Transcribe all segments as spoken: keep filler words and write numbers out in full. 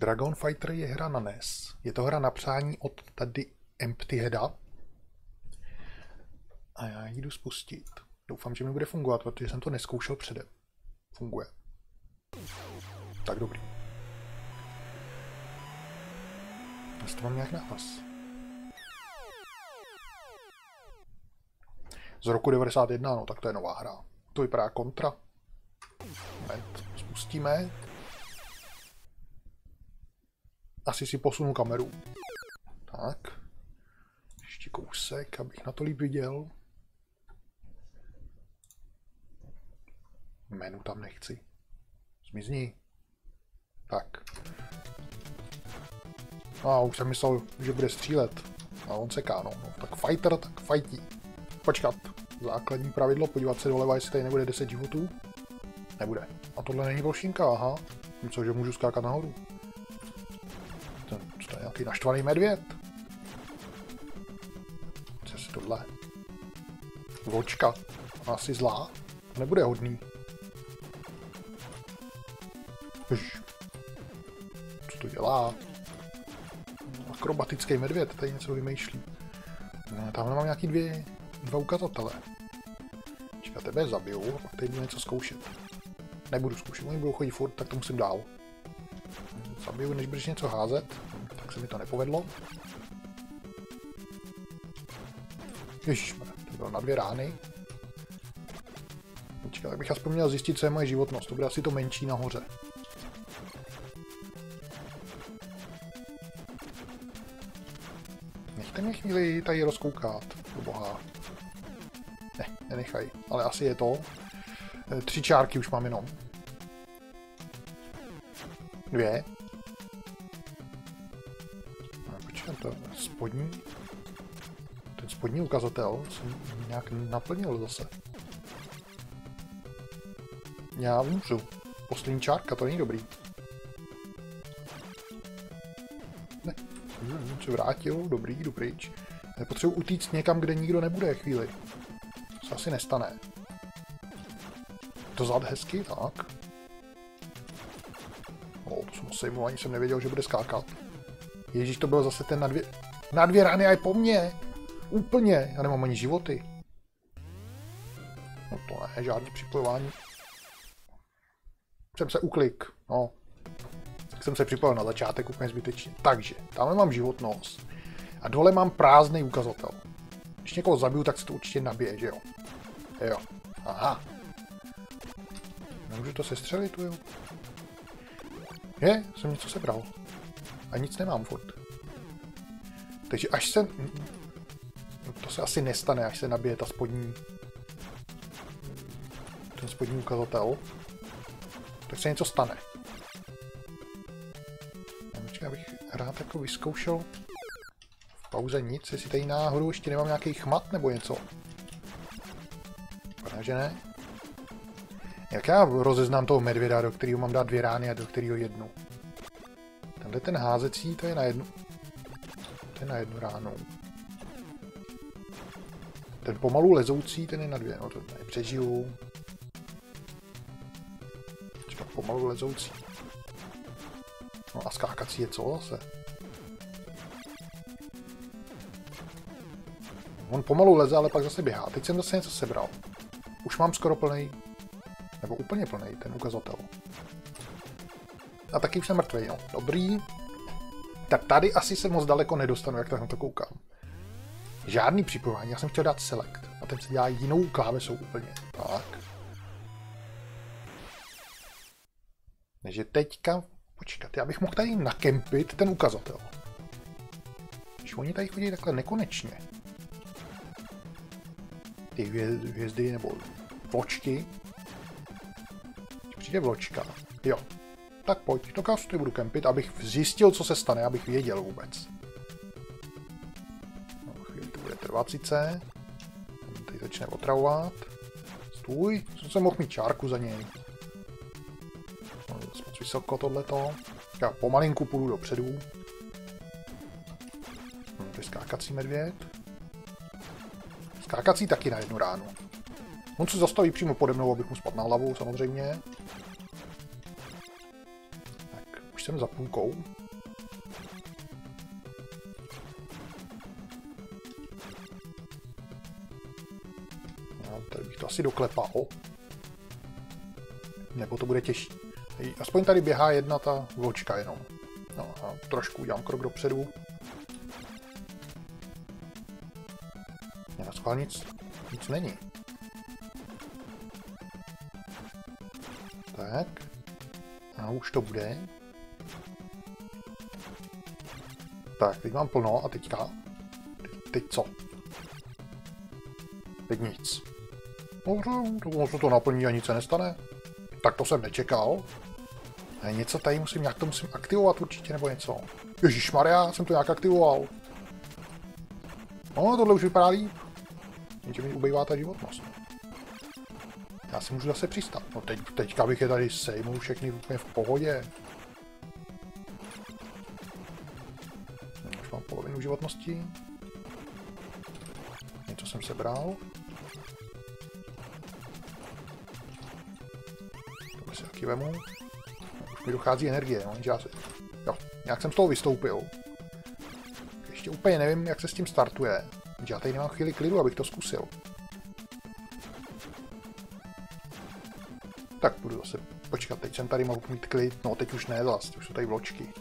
Dragon Fighter je hra na N E S. Je to hra na přání od tady Empty Heada. A já ji jdu spustit. Doufám, že mi bude fungovat, protože jsem to neskoušel předem. Funguje. Tak dobrý. Já to mám nějak nahlas. Z roku devadesát jedna, no tak to je nová hra. To vypadá kontra. Moment, spustíme. Asi si posunu kameru. Tak. Ještě kousek, abych na to líp viděl. Menu tam nechci. Zmizni. Tak. A už jsem myslel, že bude střílet. A on seká, no. no tak fighter, tak fightí. Počkat. Základní pravidlo, podívat se doleva, jestli tady nebude deset životů. Nebude. A tohle není plošinka, aha. Cože můžu skákat nahoru. Ten, to je nějaký naštvaný medvěd. Co si tohle? Vločka. Asi zlá. Nebude hodný. Jež. Co to dělá? Akrobatický medvěd, tady něco vymýšlí. No, tamhle mám nějaký dvě, dva ukazatele. Čeká, tebe zabiju a pak tady budu něco zkoušet. Nebudu zkoušet, oni budou chodit furt, tak to musím dál. Zabiju, než budeš něco házet, tak se mi to nepovedlo. Ježišmarja, to bylo na dvě rány. Čeká, tak bych aspoň měl zjistit, co je moje životnost, to bude asi to menší nahoře. Nechte mě chvíli tady rozkoukat, do boha. Ne, nenechaj, ale asi je to. Tři čárky už mám jenom. Dvě. No, počkej, to spodní. Ten spodní ukazatel jsem nějak naplnil zase. Já můžu. Poslední čárka, to není dobrý. Ne, jsem se vrátil, dobrý, jdu pryč. Potřebuji utíct někam, kde nikdo nebude chvíli. To se asi nestane. To zad hezky, tak. O, to jsem osejmul, ani jsem nevěděl, že bude skákat. Ježíš, to byl zase ten na dvě, na dvě rány a je po mně. Úplně, já nemám ani životy. No to ne, žádný připojování. Jsem se uklik, no. Tak jsem se připojil na začátek úplně zbytečně. Takže, tamhle mám životnost. A dole mám prázdný ukazatel. Když někoho zabiju, tak se to určitě nabije, že jo? Jo. Aha. Nemůžu to sestřelit, tu jo? Je, jsem něco sebral. A nic nemám furt. Takže až se... To se asi nestane, až se nabije ta spodní... Ten spodní ukazatel. Tak se něco stane. Počkej, abych rád jako vyzkoušel v pauze nic, jestli tady náhodou ještě nemám nějaký chmat nebo něco. Vypadá, že ne? Jak já rozeznám toho medvěda, do kterého mám dát dvě rány a do kterého jednu? Tenhle ten házecí, to je na jednu... To je na jednu ránu. Ten pomalu lezoucí, ten je na dvě, no to nepřežiju. Počkat, pomalu lezoucí. No a skákací je co zase? On pomalu leze, ale pak zase běhá. Teď jsem zase něco sebral. Už mám skoro plný, nebo úplně plný ten ukazatel. A taky už jsem mrtvý, no. Dobrý. Tak tady asi se moc daleko nedostanu, jak tak na to koukám. Žádný připojování, já jsem chtěl dát select. A ten se dělá jinou klávesou úplně. Tak. Takže teďka... Počkat, já bych mohl tady nakempit ten ukazatel. Když oni tady chodí takhle nekonečně. Ty hvězdy nebo vločky. Když přijde vločka. Jo. Tak pojď, to já budu kempit, abych zjistil, co se stane, abych věděl vůbec. No, chvíli to bude trvat sice. Tady začne otravovat. Stůj, co jsem mohl mít čárku za něj. No, zase moc vysoko tohleto. Já pomalinku půjdu dopředu. No, to je skákací medvěd. Skákací taky na jednu ránu. On se zastaví přímo pode mnou, abych mu spadl na hlavu, samozřejmě. už jsem za půlkou. No, tady bych to asi doklepal. Nebo to bude těžší. Aspoň tady běhá jedna ta vločka jenom. No a trošku udělám krok dopředu. Na schvál nic, nic není. Tak. A už to bude. Tak, teď mám plno a teďka. Teď, teď co? Teď nic. Dobře, to se to naplní a nic se nestane. Tak to jsem nečekal. A něco tady musím, nějak to musím aktivovat určitě, nebo něco. Ježišmarja, jsem to nějak aktivoval. No, tohle už vypadá líp. Jenže mi ubejvá ta životnost. Já si můžu zase přistat. No teď, teďka bych je tady sejmul všechny úplně v pohodě. Už mám polovinu životnosti. Něco jsem sebral. Tohle si taky vemu. Už mi dochází energie, no, já si... Jo, nějak jsem z toho vystoupil. Ještě úplně nevím, jak se s tím startuje. Já tady nemám chvíli klidu, abych to zkusil. Tak budu zase počkat, teď jsem tady mohl mít klid, no teď už ne zas, už jsou tady vločky.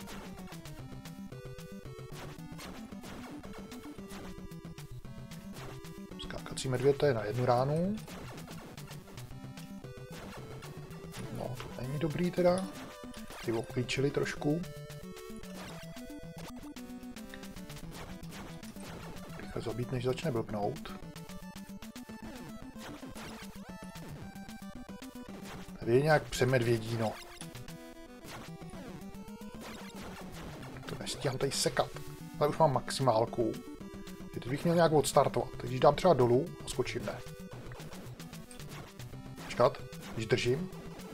Skákací medvěd, to je na jednu ránu. No, to není dobrý teda. Ty obklíčili trošku. Rychle zabít, než začne blbnout. Tady je nějak přemedvědíno. To nestíhám tady sekat. Ale už mám maximálku. Teď bych měl nějak odstartovat. Teď když dám třeba dolů a skočím, ne. Počkat, když držím.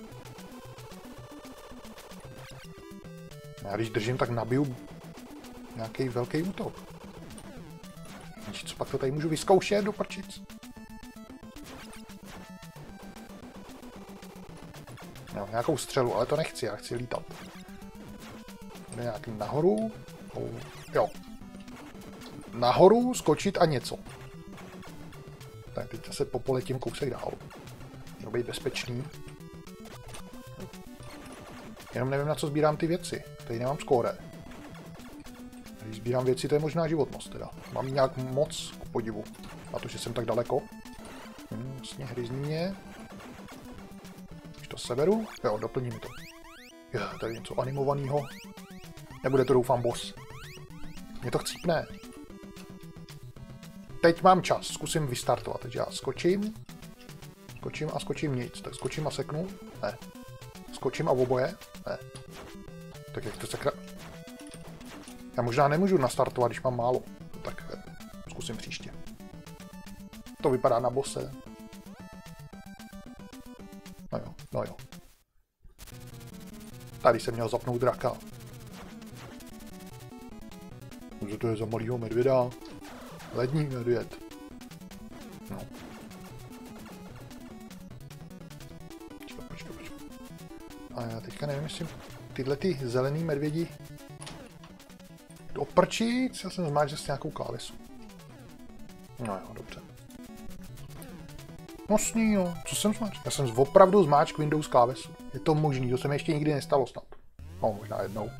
Já když držím, tak nabiju nějaký velký útok. Co pak to tady můžu vyzkoušet do prčic? No, nějakou střelu, ale to nechci, já chci lítat. Jde nějaký nahoru. Oh, jo. Nahoru, skočit a něco. Tak teď zase popoletím kousek dál. Měl být bezpečný. Jenom nevím, na co sbírám ty věci. Tady nemám skóre. Když sbírám věci, to je možná životnost teda. Mám jí nějak moc k podivu. Na to, že jsem tak daleko. Hm, vlastně hryzní mě. Když to seberu, jo, doplním to. Je, tady něco animovaného. Nebude to, doufám, boss. Mě to chcípne. Teď mám čas, zkusím vystartovat. Takže já skočím. Skočím a skočím nic. Tak skočím a seknu. Ne. Skočím a oboje. Ne. Tak jak to sakra... Já možná nemůžu nastartovat, když mám málo. Tak zkusím příště. To vypadá na bose. No jo, no jo. Tady jsem měl zapnout draka. Co to je za malýho medvěda? Lední medvěd. No. Počkej, počkej, počkej. A já teďka nevím, jestli tyhle ty zelený medvědi do prčic, já jsem zmáčil s nějakou klávesu. No jo, dobře. Nosný, jo. Co jsem zmáčil? Já jsem opravdu zmáčk Windows klávesu. Je to možný, to se mi ještě nikdy nestalo snad. No, možná jednou.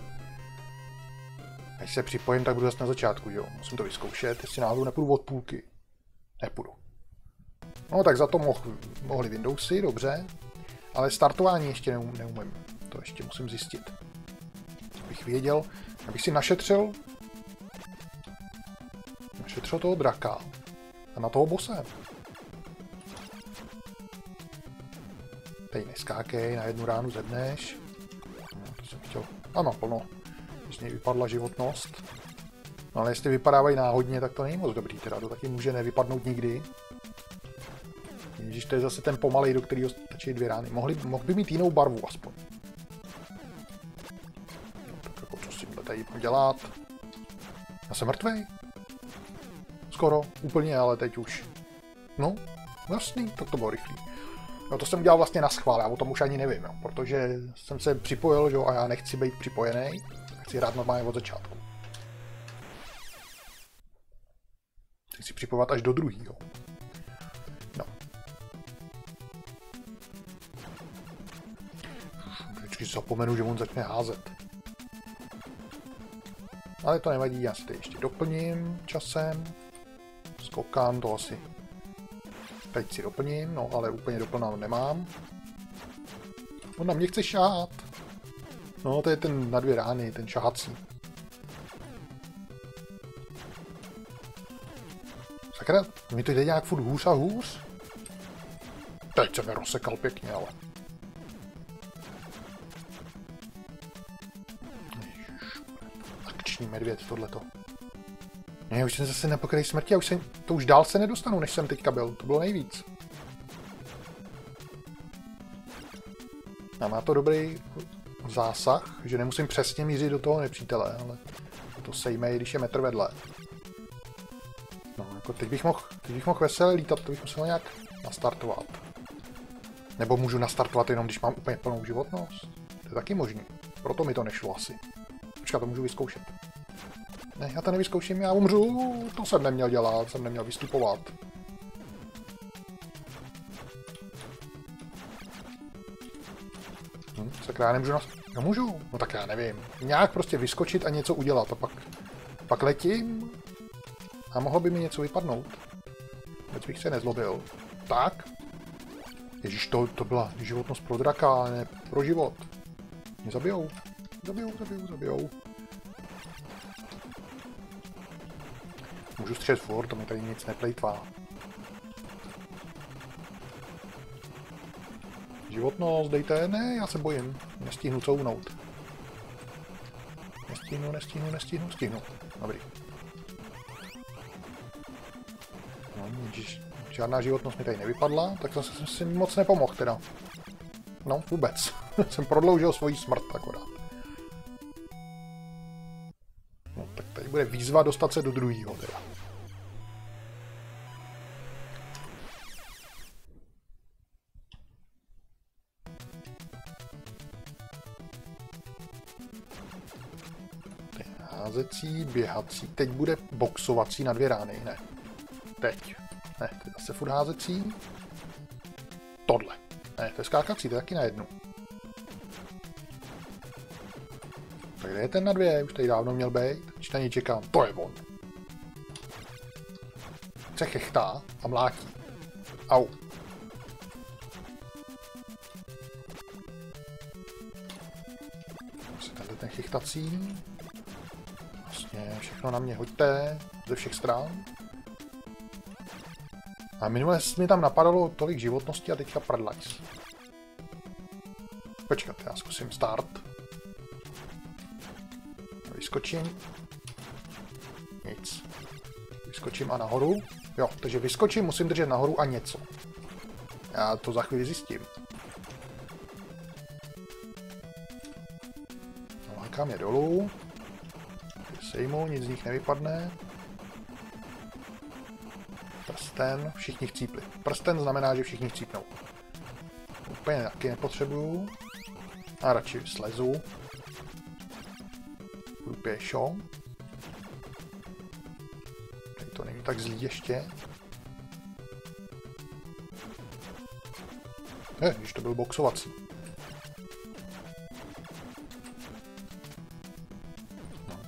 Až se připojím, tak budu zase na začátku, jo. Musím to vyzkoušet, jestli náhodou nepůjdu od půlky. Nepůjdu. No, tak za to moh, mohli Windowsy, dobře. Ale startování ještě neum, neumím. To ještě musím zjistit. Abych věděl, abych si našetřil našetřil toho draka a na toho bose. Tady neskákej, na jednu ránu zedneš. No, to jsem chtěl. A mám plno. Když z něj vypadla životnost. No, ale jestli vypadávají náhodně, tak to není moc dobrý. Teda to taky může nevypadnout nikdy. Ježíš, to je zase ten pomalej, do kterého stačí dvě rány. Mohli, mohl by mít jinou barvu aspoň. No, tak jako co s tímhle tady dělat? Já jsem mrtvej. Skoro, úplně, ale teď už. No, jasný, tak to bylo rychlý. No to jsem udělal vlastně na schvál, já o tom už ani nevím, jo, protože jsem se připojil, že jo, a já nechci být připojený, chci hrát normálně od začátku. Chci připojovat až do druhého. No. Vždycky zapomenu, že on začne házet. Ale to nevadí, já si to ještě doplním časem. Skokám to asi. Teď si doplním, no ale úplně doplnou nemám. On na mě chce šáhat. No to je ten na dvě rány, ten šahací. Sakra, mi to jde nějak furt hůř a hůř. Teď se mi rozsekal pěkně, ale. Akční medvěd, tohleto. Ne, už jsem zase na pokraji smrti a už jsem, to už dál se nedostanu, než jsem teďka byl. To bylo nejvíc. A má to dobrý zásah, že nemusím přesně mířit do toho nepřítele, ale to sejme, když je metr vedle. No, jako teď bych mohl, teď bych mohl veselé lítat, to bych musel nějak nastartovat. Nebo můžu nastartovat jenom, když mám úplně plnou životnost. To je taky možný. Proto mi to nešlo asi. Počkat, to můžu vyzkoušet. Ne, já to nevyzkouším, já umřu. To jsem neměl dělat, jsem neměl vystupovat. Hm, sakra, já nemůžu nas... Já můžu? No tak já nevím. Nějak prostě vyskočit a něco udělat a pak... Pak letím a mohlo by mi něco vypadnout. Teď bych se nezlobil. Tak. Ježíš, to, to byla životnost pro draka, ale ne pro život. Mě zabijou. Zabijou, zabijou, zabijou. Můžu střelit furt, to mi tady nic neplejtvá. Životnost, dejte, ne, já se bojím. Nestihnu couvnout. Nestihnu, nestihnu, nestihnu, stihnu. Dobrý. No, když žádná životnost mi tady nevypadla, tak zase jsem si moc nepomohl teda. No, vůbec. Jsem prodloužil svoji smrt akorát. No, tak tady bude výzva dostat se do druhého teda. Házecí, běhací, teď bude boxovací na dvě rány, ne. Teď. Ne, to je zase furt házecí. Tohle. Ne, to je skákací, to je taky na jednu. Tak kde je ten na dvě? Už tady dávno měl být. Když na něj čekám. To je on. Se chechtá a mlátí. Au. Asi tenhle ten chechtací. Vlastně všechno na mě hoďte. Ze všech stran. A minule mi tam napadalo tolik životnosti a teďka prdlajs. Počkat, já zkusím start. Vyskočím. Nic. Vyskočím a nahoru. Jo, takže vyskočím, musím držet nahoru a něco. Já to za chvíli zjistím. Lákám je dolů. Sejmu, nic z nich nevypadne. Prsten, všichni chcípli. Prsten znamená, že všichni chcípnou. Úplně taky nepotřebuju. A radši slezu. Budu pěšo. Tady to není tak zlý ještě. Ne, když to byl boxovací. No.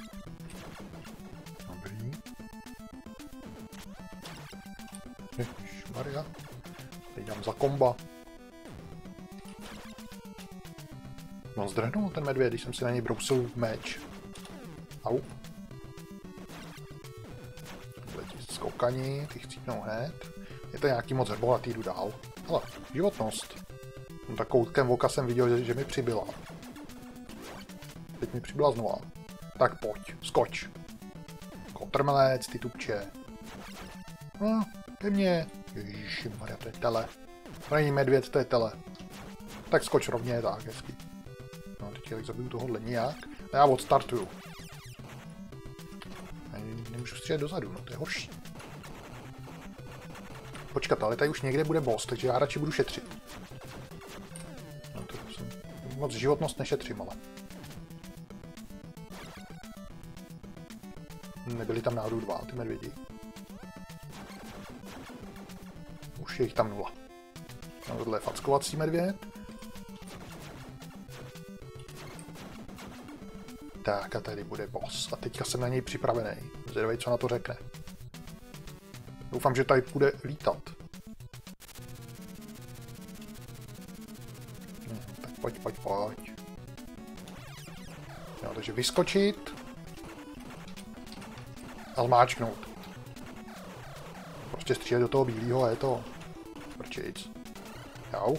Dobrý. Ježišmarja. Teď dám za komba. No zdrhnul ten medvěd, když jsem si na něj brousil meč. Au. Letí skoukaní, ty chcípnou hned. Je to nějaký moc herbolatý, jdu dál. Hele, životnost. No, tak koutkem oka jsem viděl, že, že mi přibyla. Teď mi přibyla znova. Tak pojď, skoč. Kotrmelec, ty tupče. No, ke mně. Ježišimarja, to je tele. To není medvěd, to je tele. Tak skoč rovně, tak hezky. No, teď já zabiju tohohle nějak. A já odstartuju. Nemůžu střílet dozadu, no to je horší. Počkat, ale tady už někde bude boss, takže já radši budu šetřit. Moc životnost nešetřím, ale. Nebyli tam náhodou dva, ty medvědi. Už je jich tam nula. No, tohle je fackovací medvěd. Tak a tady bude boss. A teďka jsem na něj připravený. Zvědavej, co na to řekne. Doufám, že tady bude lítat. No, tak pojď, pojď, pojď. Jo, takže vyskočit. A zmáčknout. Prostě střílet do toho bílého a je to... Prčic. Jau.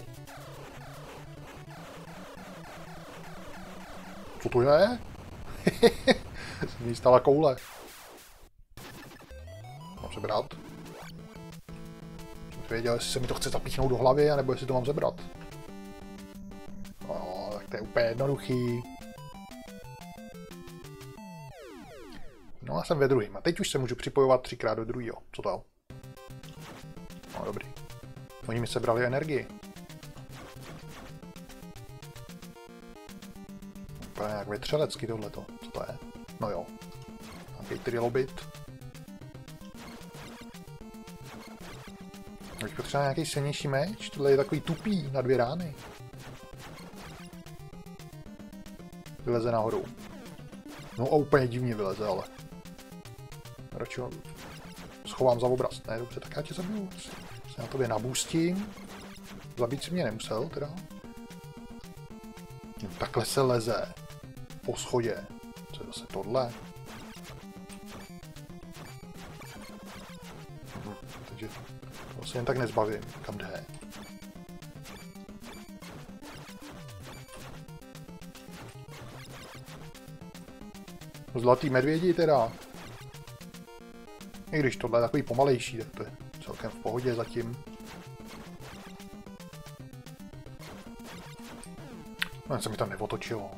Co to je? Se mi stala koule. Mám sebrat. Jsem věděl, jestli se mi to chce zapíchnout do hlavy, anebo jestli to mám sebrat. No, tak to je úplně jednoduchý. No a jsem ve druhým. A teď už se můžu připojovat třikrát do druhého. Co to? No dobrý. Oni mi sebrali energii. Úplně jak vetřelecky tohleto. Co to je? No jo. Nějaký trilobit. Teď potřeba nějaký silnější meč. Tohle je takový tupý na dvě rány. Vyleze nahoru. No a úplně divně vyleze, ale. Radši ho schovám za obraz. Ne, dobře, tak já tě zabiju. Se na tobě nabustím. Zabít si mě nemusel, teda. No, takhle se leze. Po schodě. Co je zase tohle? Hm, takže to se jen tak nezbavím. Kam jde? Zlatý medvědi teda. I když tohle je takový pomalejší, tak to je celkem v pohodě zatím. No, se mi tam neotočilo.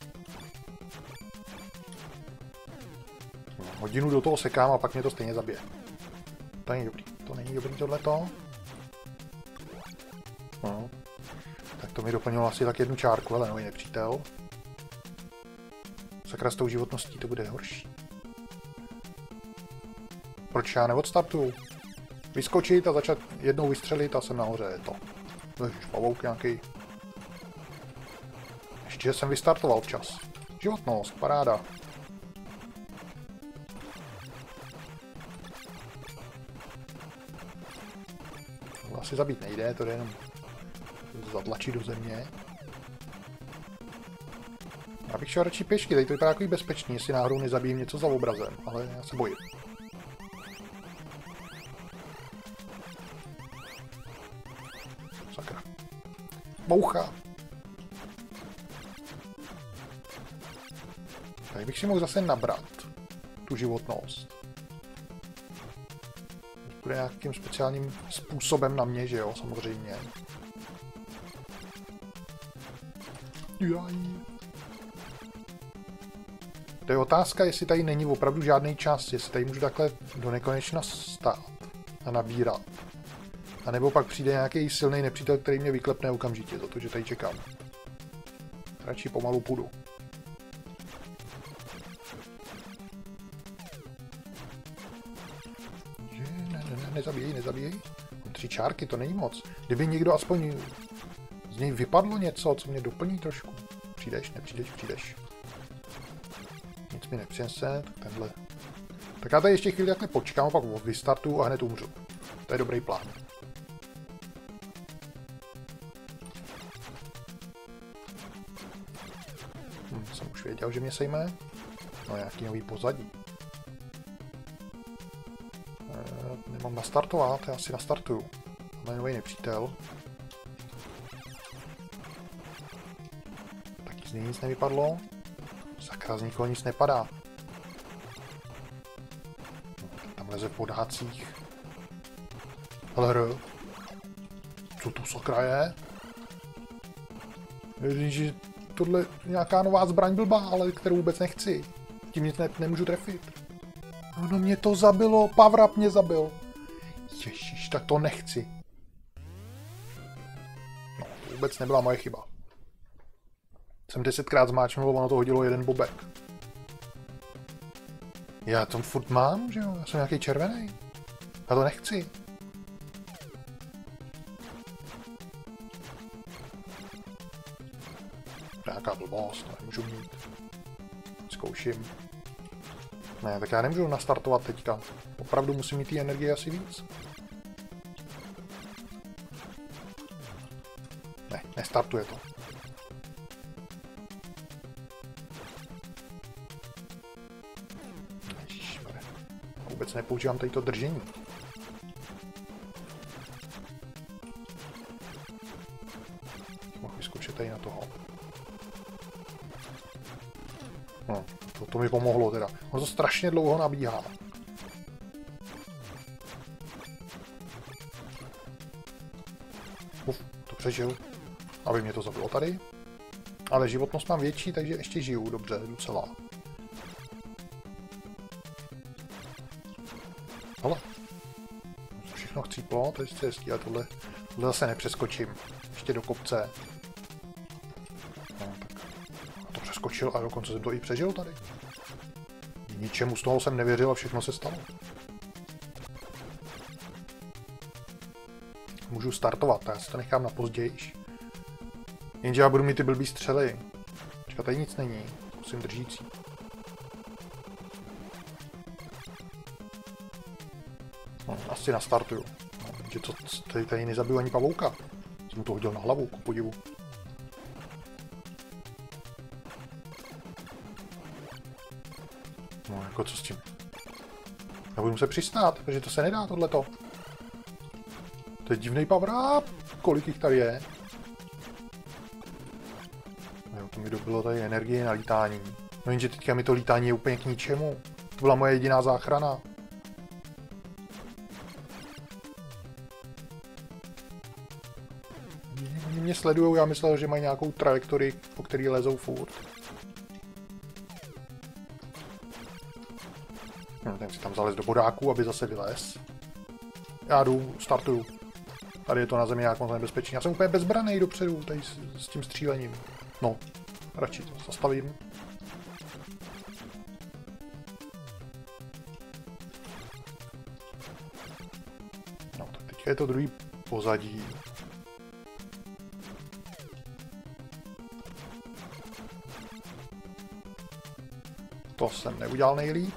No, hodinu do toho sekám a pak mě to stejně zabije. To není dobrý. To není dobrý tohleto. No. Tak to mi doplnilo asi tak jednu čárku, ale nový nepřítel. Sakra, s tou životností to bude horší. Proč já neodstartuju? Vyskočit a začat jednou vystřelit a jsem nahoře, je to. Ježiš, pavouk nějaký. Ještě jsem vystartoval včas. Životnost, paráda. To asi zabít nejde, to jde jenom zatlačit do země. Já bych šel radši pěšky, tady to vypadá takový bezpečný, jestli náhodou nezabijím něco za obrazem, ale já se bojím. Sakra. Moucha. Tady bych si mohl zase nabrat tu životnost. Bude nějakým speciálním způsobem na mě, že jo, samozřejmě. Jaj. To je otázka, jestli tady není opravdu žádný čas, jestli tady můžu takhle do nekonečna stát a nabírat. A nebo pak přijde nějaký silný nepřítel, který mě vyklepne okamžitě za to, že tady čekám. Radši pomalu půjdu. Ne, ne, ne, nezabíjej, nezabíjej. Tři čárky, to není moc. Kdyby někdo aspoň z něj vypadlo něco, co mě doplní trošku. Přijdeš, nepřijdeš, přijdeš. Nic mi nepřinese, tak tenhle. Tak já tady ještě chvíli takhle počkám a pak vystartuju a hned umřu. To je dobrý plán. Hm, jsem už věděl, že mě sejme. No nějaký nový pozadí. E, nemám nastartovat, já si nastartuju. Máme nový nepřítel. Taky z něj nic nevypadlo. Sakra, z nikoho nic nepadá. Tam leze v podácích. Ale co to sakra je? Že tohle nějaká nová zbraň blbá, ale kterou vůbec nechci. Tím nic ne nemůžu trefit. Ono mě to zabilo, Pavrap mě zabil. Ježiš, tak to nechci. No, to vůbec nebyla moje chyba. Jsem desetkrát zmáčknul, ono to hodilo jeden bobek. Já to furt mám, že jo? Já jsem nějaký červený. Já to nechci. Nějaká blbost, to nemůžu mít. Zkouším. Ne, tak já nemůžu nastartovat teďka. Opravdu musím mít té energie asi víc. Ne, nestartuje to. Ježišmarja. Vůbec nepoužívám tady to držení. Mohl vyzkoušet tady na toho. No, to, to mi pomohlo teda. Ono to strašně dlouho nabíhá. Uf, to přežil. Aby mě to zabilo tady. Ale životnost mám větší, takže ještě žiju dobře, docela. Hele. Všechno chcíplo, to je hezký, ale tohle, tohle zase nepřeskočím. Ještě do kopce. No, tak. To přeskočil a dokonce jsem to i přežil tady. Ničemu z toho jsem nevěřil a všechno se stalo. Můžu startovat, tak já si to nechám na později. Jenže já budu mít ty blbý střely. Počkat, tady nic není. Musím držící. No, asi nastartuju. No, že to tady, tady nezabiju ani pavouka. Jsem mu to hodil na hlavu, ku podivu. No, jako co s tím? Já budu muset přistát, protože to se nedá, tohleto. To je divný power up. Kolik jich tady je? Jo, to mi dobilo tady energie na lítání. No jenže teďka mi to lítání je úplně k ničemu. To byla moje jediná záchrana. Oni mě sledujou, já myslel, že mají nějakou trajektorii, po který lezou furt. No, ten si tam zalez do bodáku, aby zase vylez. Já jdu, startuju. Tady je to na zemi nějak moc nebezpečný. Já jsem úplně bezbranej dopředu tady s, s tím střílením. No, radši to zastavím. No, tak teď je to druhý pozadí. To jsem neudělal nejlíp.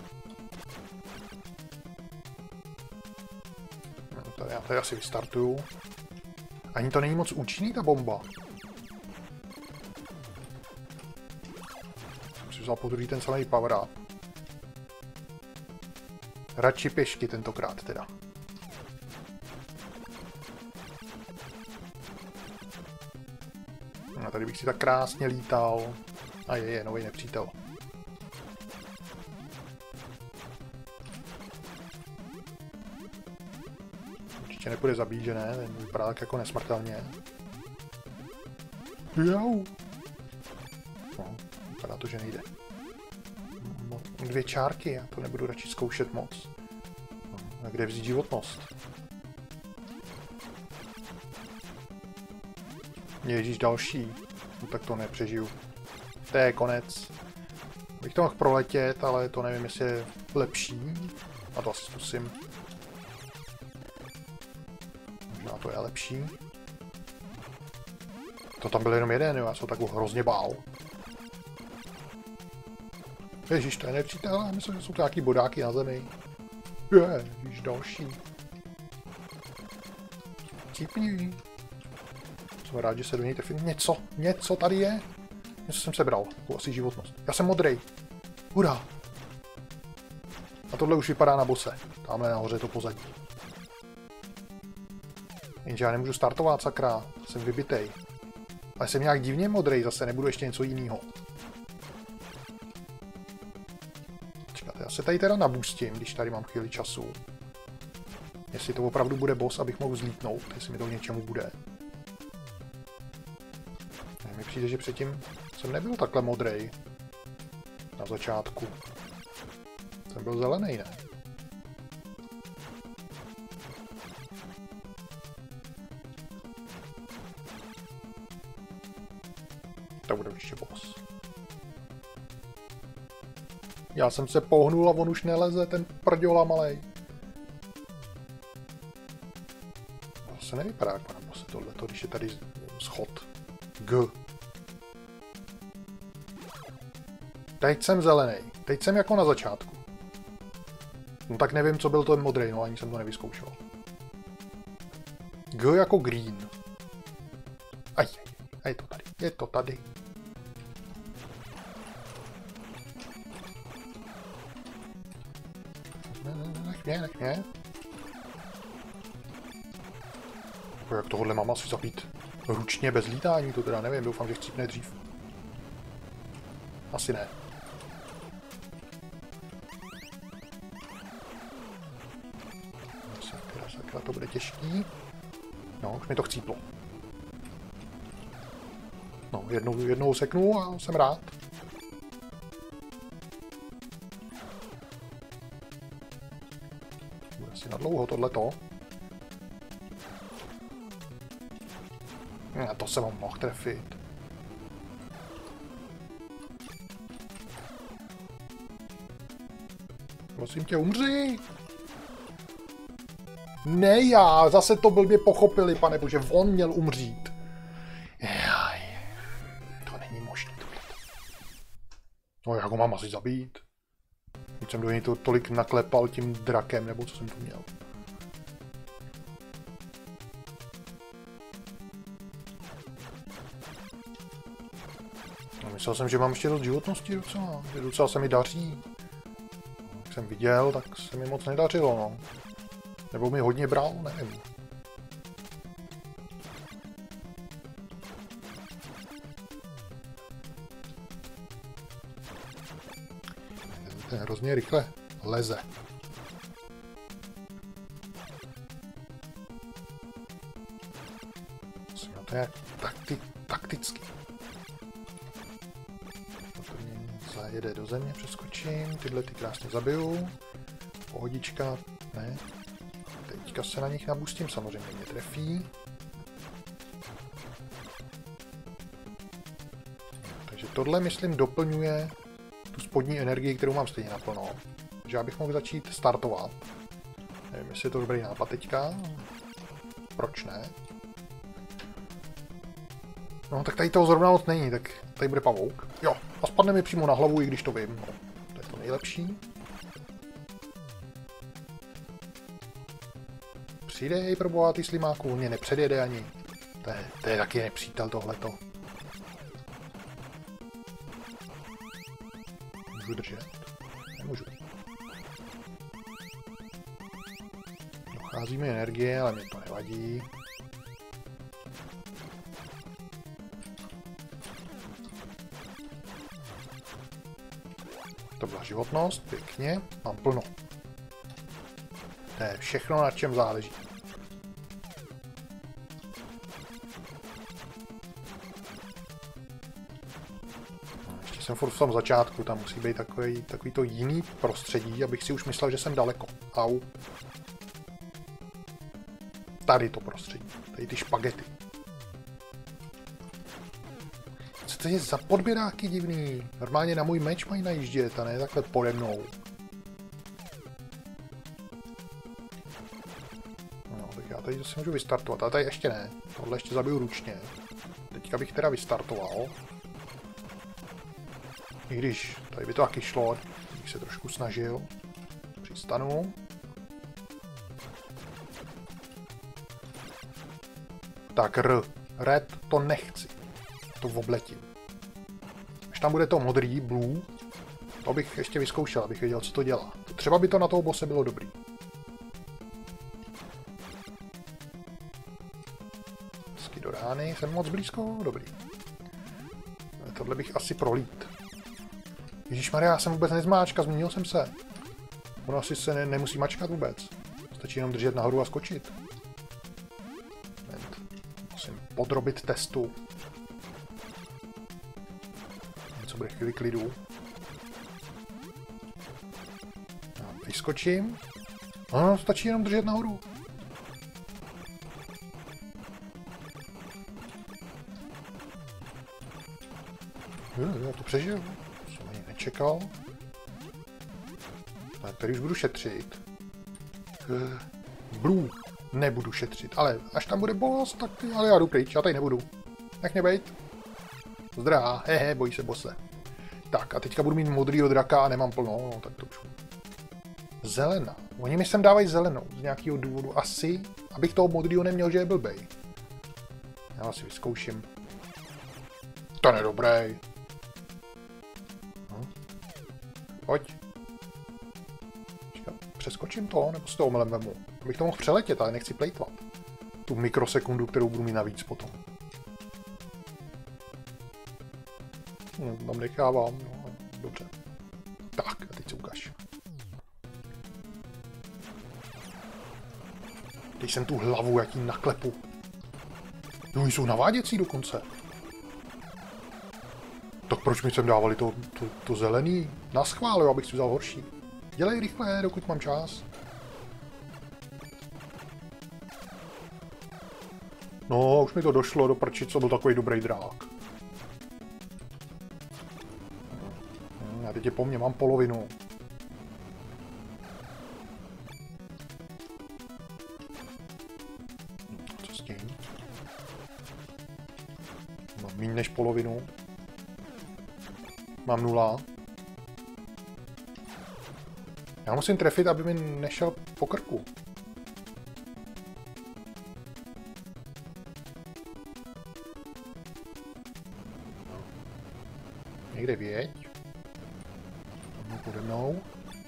No, tady já tady asi vystartuju. Ani to není moc účinný, ta bomba. Jsem si vzal podruhý ten celý power up. Radši pěšky tentokrát teda. No, tady bych si tak krásně lítal. A je, je, nový nepřítel. Určitě nepůjde zabít, že ne? Ten vypadá tak jako nesmrtelně. Jau! No, vypadá to, že nejde. No, dvě čárky, já to nebudu radši zkoušet moc. No, a kde vzít životnost? Ježíš, další. No, tak to nepřežiju. To je konec. Bych to mohl proletět, ale to nevím, jestli je lepší. A to asi zkusím. Možná to je lepší. To tam byl jenom jeden, jo, já jsem tak hrozně bál. Ježíš, to je nepřítel, já myslím, že jsou to nějaký bodáky na zemi. Ježíš, další. Cípni. Jsem rád, že se do něj trefím. Něco, něco tady je. Něco jsem sebral, jako asi životnost. Já jsem modrej. Hurá. A tohle už vypadá na bose. Tamhle nahoře je to pozadí. Jenže já nemůžu startovat, sakra. Jsem vybitej. Ale jsem nějak divně modrej, zase nebudu ještě něco jiného. Čekáte, já se tady teda nabustím, když tady mám chvíli času. Jestli to opravdu bude boss, abych mohl zlítnout, jestli mi to k něčemu bude. Mi přijde, že předtím jsem nebyl takhle modrej. Na začátku. Jsem byl zelený, ne? Tak bude ještě boss. Já jsem se pohnul a on už neleze, ten prďola malej. To se nevypadá jako na bose tohleto, když je tady schod. G. Teď jsem zelený. Teď jsem jako na začátku. No tak nevím, co byl ten modrý, no ani jsem to nevyzkoušel. G jako green. Aj, a je to tady, je to tady. Nech mě, nech mě. Jak tohle mám asi zabít ručně bez lítání, to teda nevím, doufám, že chcípne dřív. Asi ne. Sakra, sakra, to bude těžký. No, už mi to chcíplo. No, jednou, jednou seknu a jsem rád. Bude asi na dlouho tohleto. No, to jsem ho mohl trefit. Prosím tě, umři! Ne já, zase to blbě pochopili, pane bože, on měl umřít. Jaj, to není možné. No jak ho mám asi zabít? Teď jsem do něj to tolik naklepal tím drakem, nebo co jsem tu měl. No, myslel jsem, že mám ještě dost životnosti docela, že docela se mi daří. Jak jsem viděl, tak se mi moc nedařilo, no. Nebo mi hodně bral, nevím. Ten hrozně rychle leze. No to je takti takticky. Zajede do země, přeskočím, tyhle ty krásně zabiju. Pohodička, ne. Teďka se na nich nabustím, samozřejmě mě trefí. Takže tohle, myslím, doplňuje tu spodní energii, kterou mám stejně naplno. Takže já bych mohl začít startovat. Nevím, jestli je to dobrý nápad teďka. Proč ne? No, tak tady toho zrovna moc není, tak tady bude pavouk. Jo, a spadne mi přímo na hlavu, i když to vím. No, to je to nejlepší. Přidej, proboha, ty slimáku, mě nepředjede ani. To je, to je taky nepřítel tohleto. Můžu držet? Nemůžu. Dochází mi energie, ale mě to nevadí. To byla životnost, pěkně, mám plno. To je všechno, na čem záleží. Ještě jsem furt v tom začátku, tam musí být takový, takový to jiný prostředí, abych si už myslel, že jsem daleko. Au. Tady to prostředí, tady ty špagety. Co to je za podběráky divný? Normálně na můj meč mají najíždět a ne takhle pode mnou. No, tak já tady si můžu vystartovat, ale tady ještě ne. Tohle ještě zabiju ručně. Teďka bych teda vystartoval. I když tady by to taky šlo, bych se trošku snažil. Přistanu. Tak R. Red to nechci. To obletím. Až tam bude to modrý, blue, to bych ještě vyzkoušel, abych věděl, co to dělá. Třeba by to na toho bose bylo dobrý. Hezky do rány, jsem moc blízko, dobrý. Tohle bych asi prolít. Ježišmarja, já jsem vůbec nezmáčka, změnil jsem se. Ono asi se ne, nemusí mačkat vůbec. Stačí jenom držet nahoru a skočit. Musím podrobit testu. Něco bude chvíli klidu. Vyskočím. No, stačí jenom držet nahoru. Jo, to přežil. Jsem ani nečekal. Tak tady už budu šetřit. Uh, Blue. Nebudu šetřit, ale až tam bude boss, tak ale já jdu pryč, já tady nebudu. Nech mě bejt. Zdrá, hehe, bojí se bose. Tak a teďka budu mít modrýho draka a nemám plno, no, tak to už. Zelena. Oni mi sem dávají zelenou z nějakého důvodu. Asi, abych toho modrýho neměl, že je blbej. Já si vyzkouším. To je dobrý. Hm. Pojď. Přeskočím to, nebo s toho omylem vemu. Abych to mohl přeletět, ale nechci plejtvat. Tu mikrosekundu, kterou budu mít navíc potom. No, tam nechávám, no, dobře. Tak, a teď se ukáž. Teď jsem tu hlavu, jak jí naklepu. No, oni jsou naváděcí dokonce. Tak proč mi sem dávali to, to, to zelený? Naschvál, jo, abych si vzal horší. Dělej rychle, dokud mám čas. No, už mi to došlo do prči, co byl takový dobrý drák. A teď je po mně, mám polovinu. Co s tím? Mám méně než polovinu. Mám nula. Já musím trefit, aby mi nešel po krku. Někde věď. Tam pode mnou.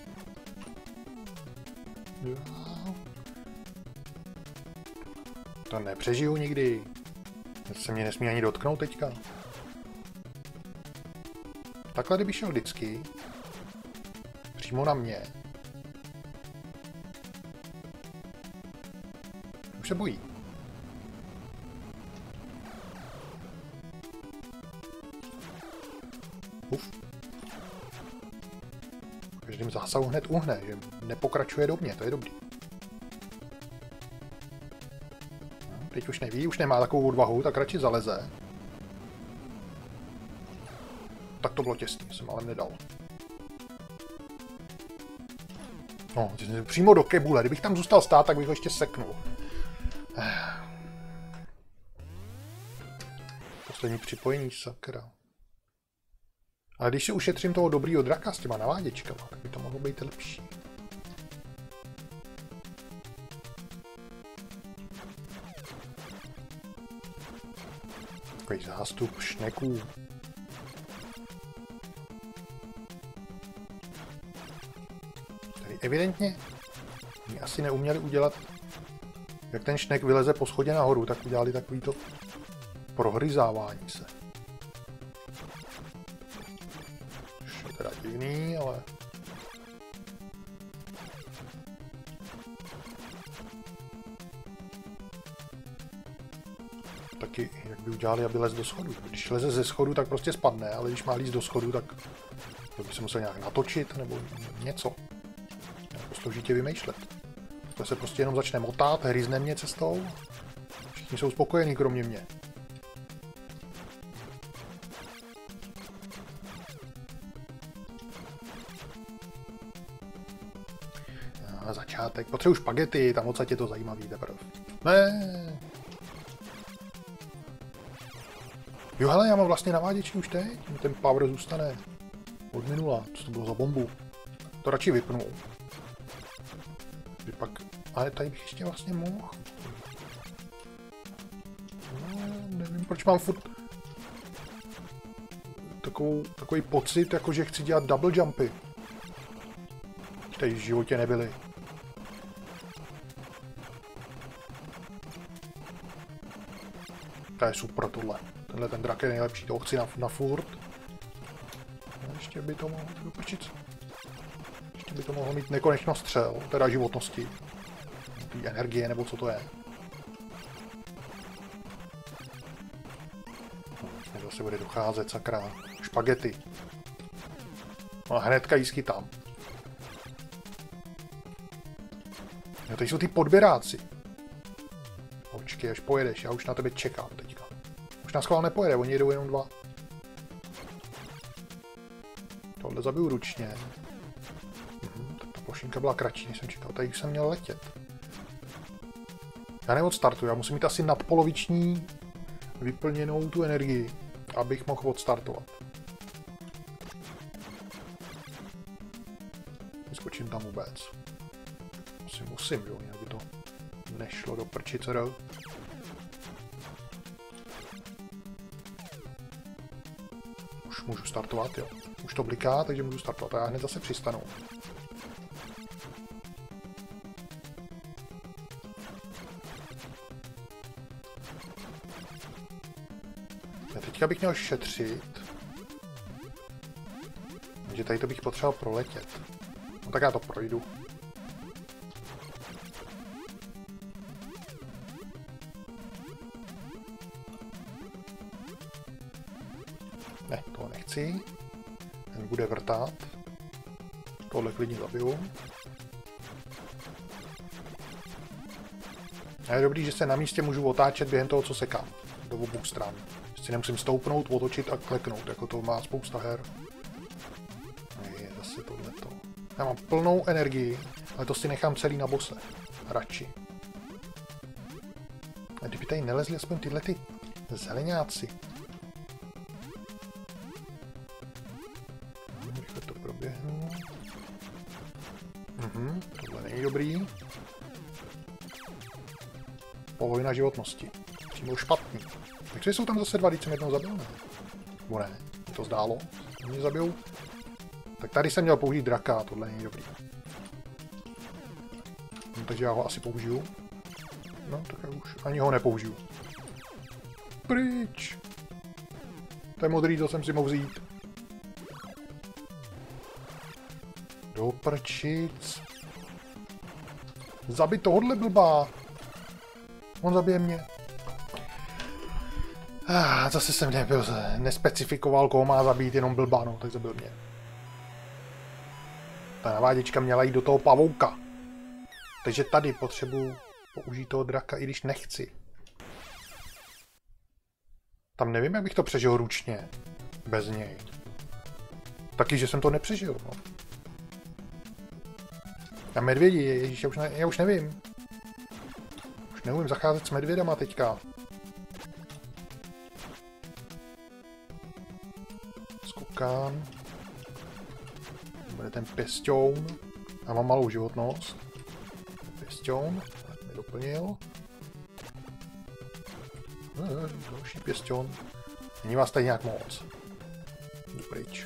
To nepřežiju nikdy. To se mě nesmí ani dotknout teďka. Takhle kdyby šel vždycky. Přímo na mě. Už se bojí. Uf. V každém zásahu hned uhne, že nepokračuje do mě, to je dobrý. No, teď už neví, už nemá takovou odvahu, tak radši zaleze. Tak to bylo těsný, jsem ale nedal. No, přímo do kebule, kdybych tam zůstal stát, tak bych ho ještě seknul. Poslední připojení, sakra. Ale když si ušetřím toho dobrýho draka s těma naváděčkama, tak by to mohlo být lepší. Takový zástup šneků. Tady evidentně oni asi neuměli udělat, jak ten šnek vyleze po schodě nahoru, tak udělali takovýto prohryzávání se. Je teda divný, ale... Taky, jak by udělali, aby lez do schodu. Když leze ze schodu, tak prostě spadne, ale když má líst do schodu, tak to by se musel nějak natočit, nebo něco. Nějak složitě vymýšlet. To se prostě jenom začne motat, hryzne mě cestou. Všichni jsou spokojení, kromě mě. A začátek. Potřebuji špagety, tam odsaď je to zajímavý teprve. Ne. Jo, hele, já mám vlastně naváděčky už teď. Ten power zůstane od minula. Co to bylo za bombu? To radši vypnu. Pak... Ale tady bych ještě vlastně mohl. No, nevím, proč mám furt takovou, takový pocit, jako že chci dělat double jumpy. Tady v životě nebyly. To je super tohle. Tenhle ten drak je nejlepší, toho chci na, na furt. No, ještě by to mohlo doprčit. Ještě by to mohlo mít nekonečno střel, teda životnosti. Tý energie, nebo co to je. No, zase bude docházet, sakra. Špagety. No a hnedka jí schytám. No, tady jsou ty podběráci. Počkej, až pojedeš, já už na tebe čekám teďka. Už na schvál nepojede, oni jedou jenom dva. Tohle zabiju ručně. Mhm, ta plošinka byla kratší, než jsem čekal. Tady jsem měl letět. Já neodstartuju, já musím mít asi nadpoloviční vyplněnou tu energii, abych mohl odstartovat. Skočím tam vůbec. Asi musím, jo, jinak by to nešlo do prčice. Už můžu startovat, jo. Už to bliká, takže můžu startovat. A já hned zase přistanu. A teďka bych měl šetřit. Takže tady to bych potřeboval proletět. No tak já to projdu. Ne, to nechci. Ten bude vrtat. Tohle klidně zabiju. A je dobrý, že se na místě můžu otáčet během toho, co sekám. Do obou stran. Si nemusím stoupnout, otočit a kleknout, jako to má spousta her. Je zase tohleto. Já mám plnou energii, ale to si nechám celý na bose. Radši. A kdyby tady nelezli aspoň tyhle ty zeleňáci. Rychle to proběhnu. Mhm, tohle není dobrý. Polovina životnosti. Čím špatný. Takže jsou tam zase dva, když jsem jednou zabil, ne? Bo ne, mi to zdálo. Mě zabijou. Tak tady jsem měl použít draka, tohle není dobrý. No, takže já ho asi použiju. No, tak já už ani ho nepoužiju. Pryč! To je modrý, to jsem si mohl vzít. Do prčic. Zabij tohodle blbá. On zabije mě. Ah, zase jsem nebyl, nespecifikoval, koho má zabít, jenom blbá, no, tak zabil mě. Ta naváděčka měla jít do toho pavouka. Takže tady potřebuji použít toho draka, i když nechci. Tam nevím, jak bych to přežil ručně. Bez něj. Taky, že jsem to nepřežil, no. A medvědi, ježiš, já už, ne, já už nevím. Už neumím zacházet s medvědama teďka. Skokám. Bude ten pěstoun. Já mám malou životnost. Pěstoun. Tak mi doplnil. E, další pěstoun. Není vás tady nějak moc. Jdu pryč.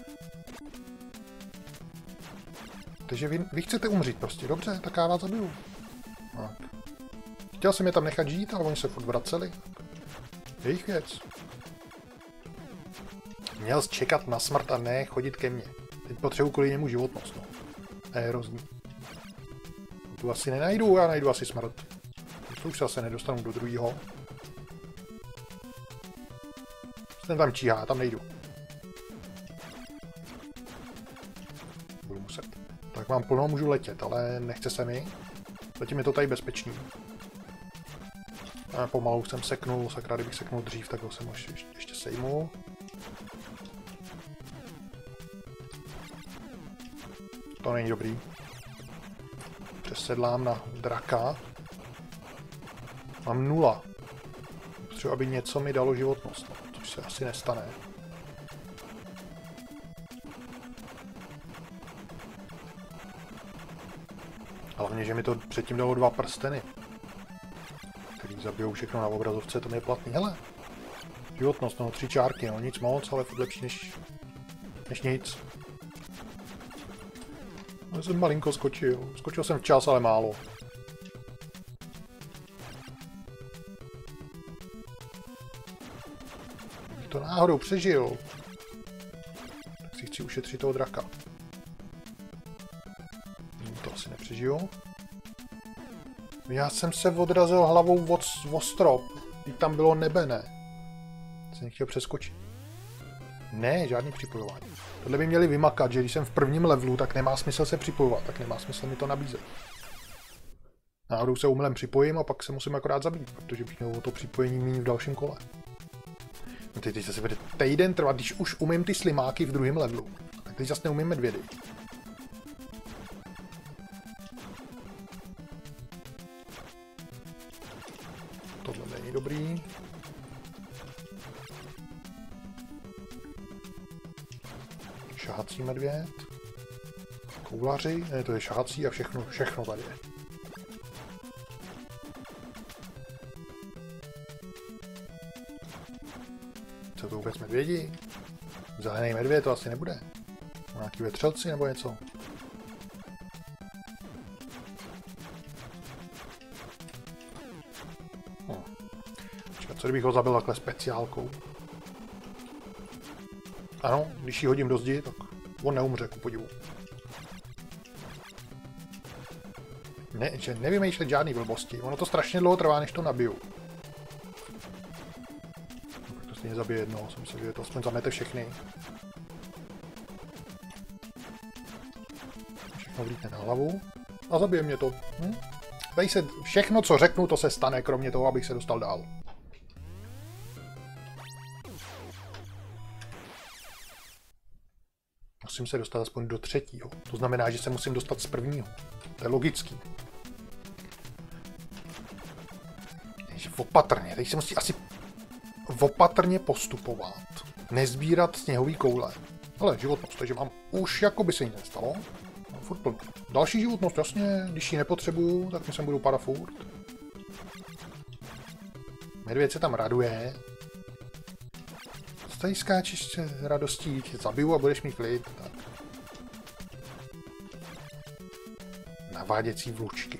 Takže vy, vy chcete umřít prostě, dobře, tak já vás zabiju. Tak. Chtěl jsem je tam nechat žít, ale oni se furt vraceli. Jejich věc. Měl jsi čekat na smrt a ne chodit ke mně. Teď potřebuji kvůli němu životnost, no. To je hrozný. Tu asi nenajdu, já najdu asi smrt. To už se asi nedostanu do druhého. Ten tam číhá, já tam nejdu. Budu muset. Tak mám plnou, můžu letět, ale nechce se mi. Zatím je to tady bezpečný. A pomalu jsem seknul, sakra, kdybych seknul dřív, tak ho jsem ještě, ještě sejmul. To není dobrý. Přesedlám na draka. Mám nula. Potřebuji, aby něco mi dalo životnost, no, což se asi nestane. Hlavně, že mi to předtím dalo dva prsteny, který zabijou všechno na obrazovce, to mi je platný. Hele, životnost, no, tři čárky, no, nic moc, ale furt lepší než, než nic. Já jsem malinko skočil, skočil jsem včas, ale málo. Kdybych to náhodou přežil, tak si chci ušetřit toho draka. To asi nepřežiju. Já jsem se odrazil hlavou od, od strop. Teď tam bylo nebe, ne? Jsem nechtěl přeskočit. Ne, žádný připojování. Tohle by měli vymakat, že když jsem v prvním levelu, tak nemá smysl se připojovat, tak nemá smysl mi to nabízet. Náhodou se umlem připojím a pak se musím akorát zabít, protože bych měl to připojení méně v dalším kole. No teď, teď se bude týden trvat, když už umím ty slimáky v druhém levelu. Teď zase neumím medvědy. Tohle není dobrý. Šahací medvěd. Koulaři, ne, to je šahací a všechno, všechno tady je. Co to vůbec medvědi? Zelený medvěd to asi nebude. Nějaký vetřelci nebo něco? Hm. Počkat, co kdybych ho zabil takhle speciálkou? Ano, když ji hodím do zdi, tak on neumře, ku podivu. Ne, že nevymýšlet žádný blbosti. Ono to strašně dlouho trvá, než to nabiju. No, tak to stejně zabije jednoho, jsem myslel, že to aspoň zamete všechny. Všechno vlítne na hlavu a zabije mě to. Hm? Tady se všechno, co řeknu, to se stane, kromě toho, abych se dostal dál. Musím se dostat aspoň do třetího. To znamená, že se musím dostat z prvního. To je logický. Ježi, opatrně. Teď se musí asi opatrně postupovat. Nezbírat sněhový koule. Ale životnost, takže mám už jako by se nic nestalo. Mám furt plný. Další životnost, jasně. Když ji nepotřebuju, tak mi sem budu padat furt. Medvěd se tam raduje. Tady skáčeš s radostí, tě zabiju a budeš mít klid. Tak. Naváděcí vlučky.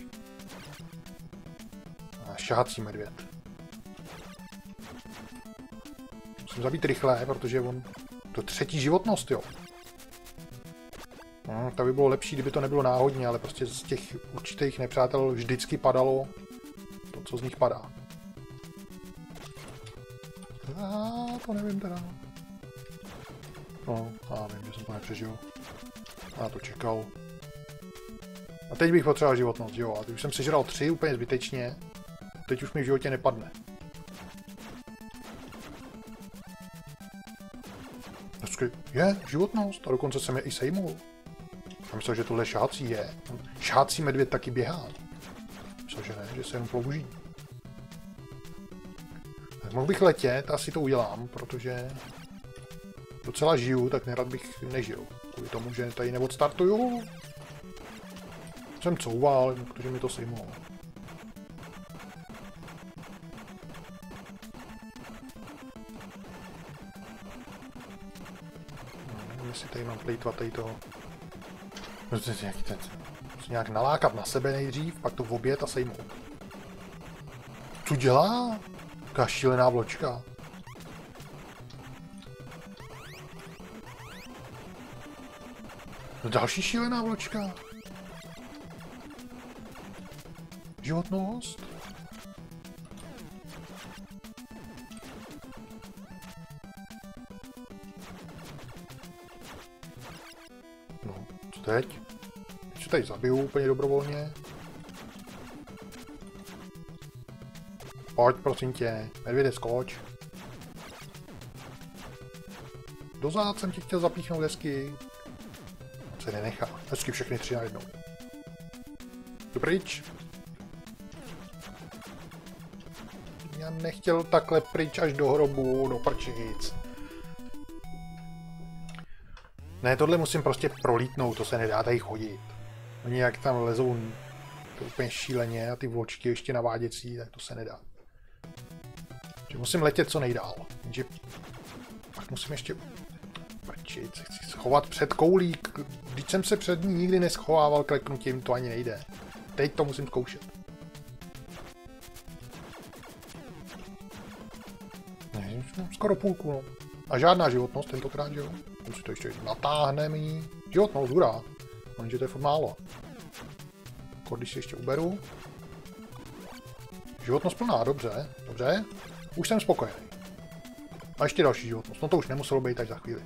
A šahací medvěd. Musím zabít rychle, protože on... To je třetí životnost, jo. No, to by bylo lepší, kdyby to nebylo náhodně, ale prostě z těch určitých nepřátel vždycky padalo to, co z nich padá. A to nevím teda. No, já vím, že jsem to nepřežil. Já to čekal. A teď bych potřeboval životnost, jo. A teď už jsem sežral tři úplně zbytečně. Teď už mi v životě nepadne. Je, životnost. A dokonce jsem je i sejmul. Já myslel, že tohle šácí je. Šácí medvěd taky běhá. Myslel, že ne, že se jenom plouží. Tak mohl bych letět, asi to udělám, protože docela žiju, tak nerad bych nežil. Kvůli tomu, že tady neodstartuju. Jsem couval, protože mi to sejmulo. No, jestli tady mám plejtvat tady toho. No, to je nějaký ten... Nějak nalákat na sebe nejdřív, pak to v oběd a sejmout. Co dělá? Taká šílená vločka. No, další šílená vločka. Životnost. No, co teď? Teď se tady zabiju úplně dobrovolně. Pojď, prosím tě. Medvěde, skoč. Dozad jsem ti chtěl zapíchnout hezky. Se nenechá. Hezky všechny tři najednou. Jdu pryč. Já nechtěl takhle pryč až do hrobu, do prčic. Ne, tohle musím prostě prolítnout, to se nedá tady chodit. Oni jak tam lezou to úplně šíleně a ty vločky ještě naváděcí, tak to se nedá. Že musím letět co nejdál. Že pak musím ještě prčit, se chci schovat před koulí. Když jsem se před ní nikdy neschovával kliknutím, to ani nejde. Teď to musím zkoušet. Ne, skoro půlku, no. A žádná životnost tentokrát, že jo? Už si to ještě natáhneme jí. Životnost, hurá. Jenže to je furt málo. Když si ještě uberu. Životnost plná, dobře, dobře. Už jsem spokojený. A ještě další životnost. No to už nemuselo být tak za chvíli.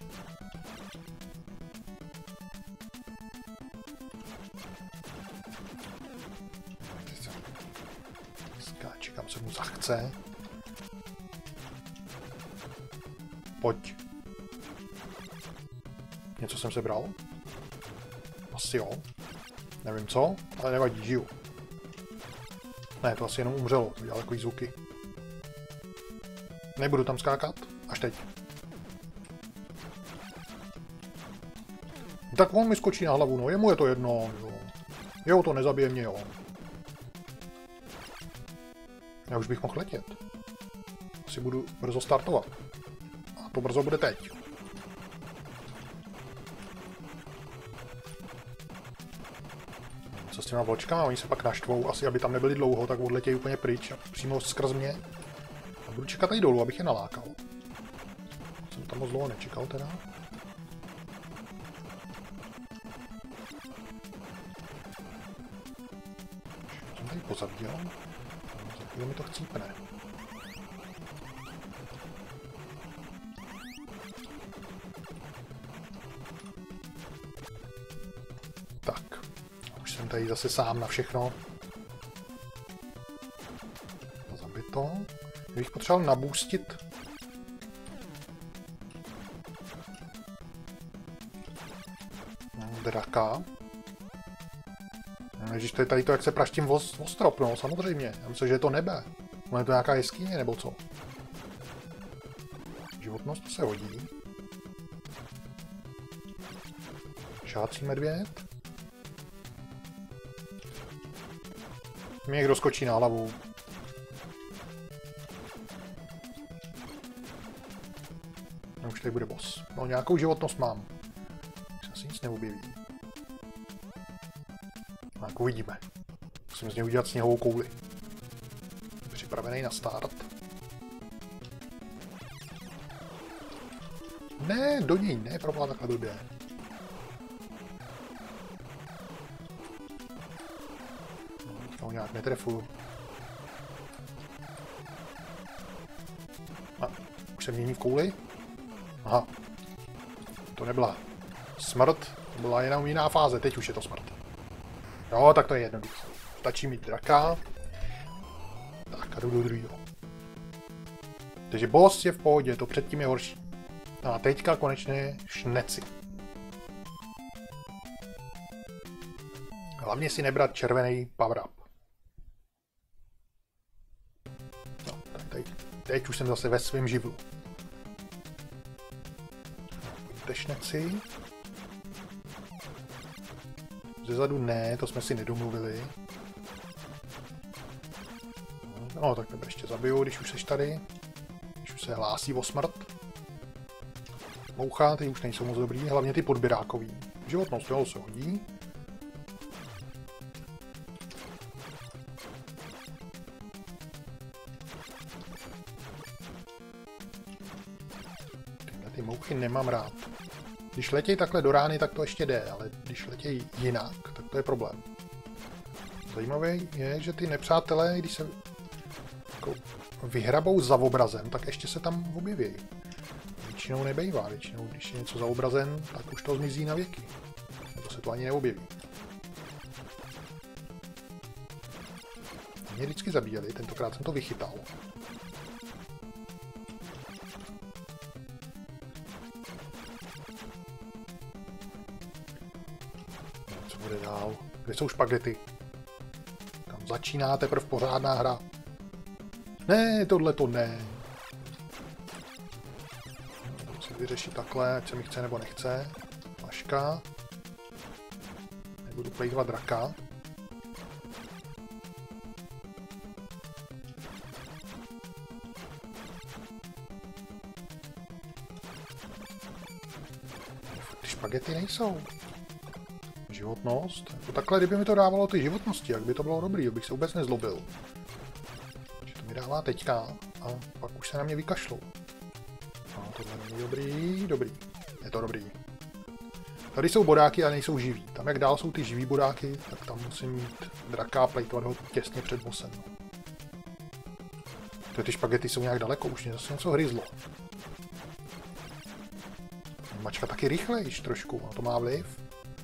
Skáče, kam se mu zachce. Pojď. Něco jsem sebral? Asi jo. Nevím co, ale nevadí, žiju. Ne, to asi jenom umřelo, to dělá takový zvuky. Nebudu tam skákat, až teď. Tak on mi skočí na hlavu, no jemu je to jedno, jo. Jo, to nezabije mě, jo. Já už bych mohl letět. Asi budu brzo startovat. A to brzo bude teď. Co s těma vločkama? Oni se pak naštvou, asi aby tam nebyli dlouho, tak odletějí úplně pryč a přímo skrz mě. A budu čekat tady dolů, abych je nalákal. Jsem tam moc dlouho nečekal teda. Jsem tady pozabíjel. Za chvíli mi to chcípne. Tak. Už jsem tady zase sám na všechno. Zabito. Kdybych potřeboval nabůstit. Draka. Ježiš, to je tady to, jak se praštím o, o strop, no, samozřejmě. Já myslím, že je to nebe. No, je to nějaká jeskyně, nebo co? Životnost, to se hodí. Šácí medvěd. Mě někdo skočí na hlavu. No, už tady bude boss. No, nějakou životnost mám. Už se nic neobjeví. Tak uvidíme. Musím z něj udělat sněhovou kouli. Připravený na start. Ne, do něj ne, probá takhle blbě. No, nějak netrefuju. A, už se mění v kouli? Aha. To nebyla smrt, to byla jenom jiná fáze, teď už je to smrt. Jo, tak to je jednoduché. Stačí mít draka. Tak a jdu do druhého. Takže boss je v pohodě, to předtím je horší. A teďka konečně šneci. Hlavně si nebrat červený power up. No, tak teď, teď už jsem zase ve svém živlu. Pojďte šneci. Zezadu ne, to jsme si nedomluvili. No, tak tebe ještě zabiju, když už seš tady. Když už se hlásí o smrt. Moucha, ty už nejsou moc dobrý, hlavně ty podběrákový. Životnost, jo, se hodí. Tyhle ty mouchy nemám rád. Když letějí takhle do rány, tak to ještě jde, ale když letějí jinak, tak to je problém. Zajímavé je, že ty nepřátelé, když se jako vyhrabou za obrazem, tak ještě se tam objeví. Většinou nebejvá, většinou když je něco za obrazem, tak už to zmizí na věky. Nebo se to ani neobjeví. Mě vždycky zabíjeli, tentokrát jsem to vychytal. Co bude dál? Kde jsou špagety? Tam začíná teprve pořádná hra. Ne, tohle to ne. Musím vyřešit takhle, ať se mi chce nebo nechce. Flaška. Nebudu plejtvat draka. Ty špagety nejsou. Životnost. Jako takhle, kdyby mi to dávalo ty životnosti, jak by to bylo dobrý, bych se vůbec nezlobil. Že to mi dává teďka a pak už se na mě vykašlou. No, tohle není dobrý, dobrý. Je to dobrý. Tady jsou bodáky a nejsou živí. Tam jak dál jsou ty živí bodáky, tak tam musím mít draka a plejtovat ho těsně před bossem. Ty špagety jsou nějak daleko, už mě zase něco hryzlo. Mačka taky rychlejš trošku, a to má vliv.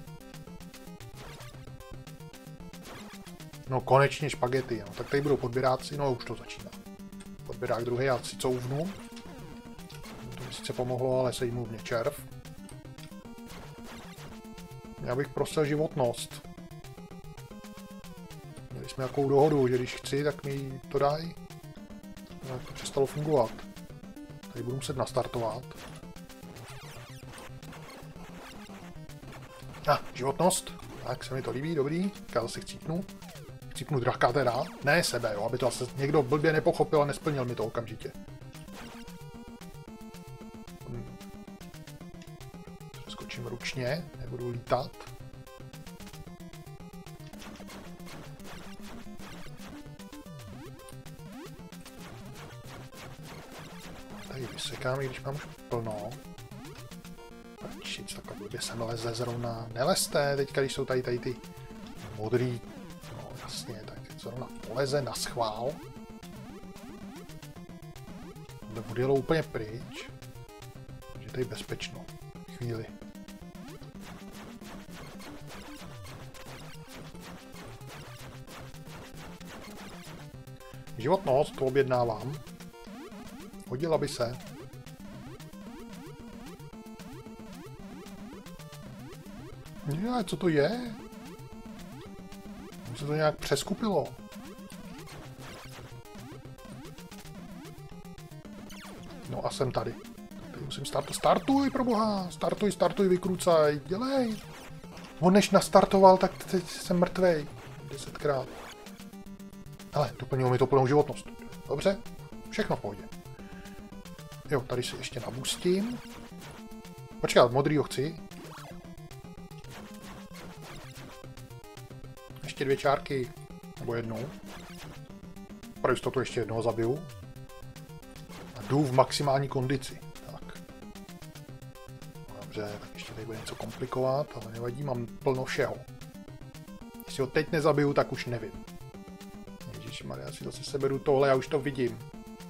No konečně špagety, no. Tak tady budou podběráci, no už to začíná. Podběrák druhý, já si couvnu. To mi sice pomohlo, ale sejmul mě červ. Já bych prosil životnost. Měli jsme nějakou dohodu, že když chci, tak mi to dají. Ale to přestalo fungovat. Tady budu muset nastartovat. A, ah, životnost. Tak se mi to líbí, dobrý. Já zase chcípnu. Chcípnu draka teda. Ne sebe, jo, aby to zase někdo blbě nepochopil a nesplnil mi to okamžitě. Hmm. Přeskočím ručně, nebudu lítat. Tady vysekám, i když mám už plno. Prčic, takhle blbě se leze zrovna. Nelezte, teďka, když jsou tady, tady ty modrý. No jasně, tak zrovna poleze na schvál. To odjelo úplně pryč. Takže tady bezpečno. Chvíli. Životnost, to objednávám. Hodila by se. Ne, co to je? Se to nějak přeskupilo. No a jsem tady. Tady musím startovat. Startuj, proboha! Startuj, startuj, vykrucaj, dělej! On než nastartoval, tak teď jsem mrtvej. Desetkrát. Ale doplnilo mi to plnou životnost. Dobře, všechno v pohodě. Jo, tady si ještě nabustím. Počkat, modrýho chci. Ještě dvě čárky. Nebo jednou. Pro jistotu ještě jednoho zabiju. A jdu v maximální kondici. Tak. Dobře, tak ještě tady bude něco komplikovat, ale nevadí, mám plno všeho. Jestli ho teď nezabiju, tak už nevím. Ježišmarja, já si zase seberu tohle, já už to vidím.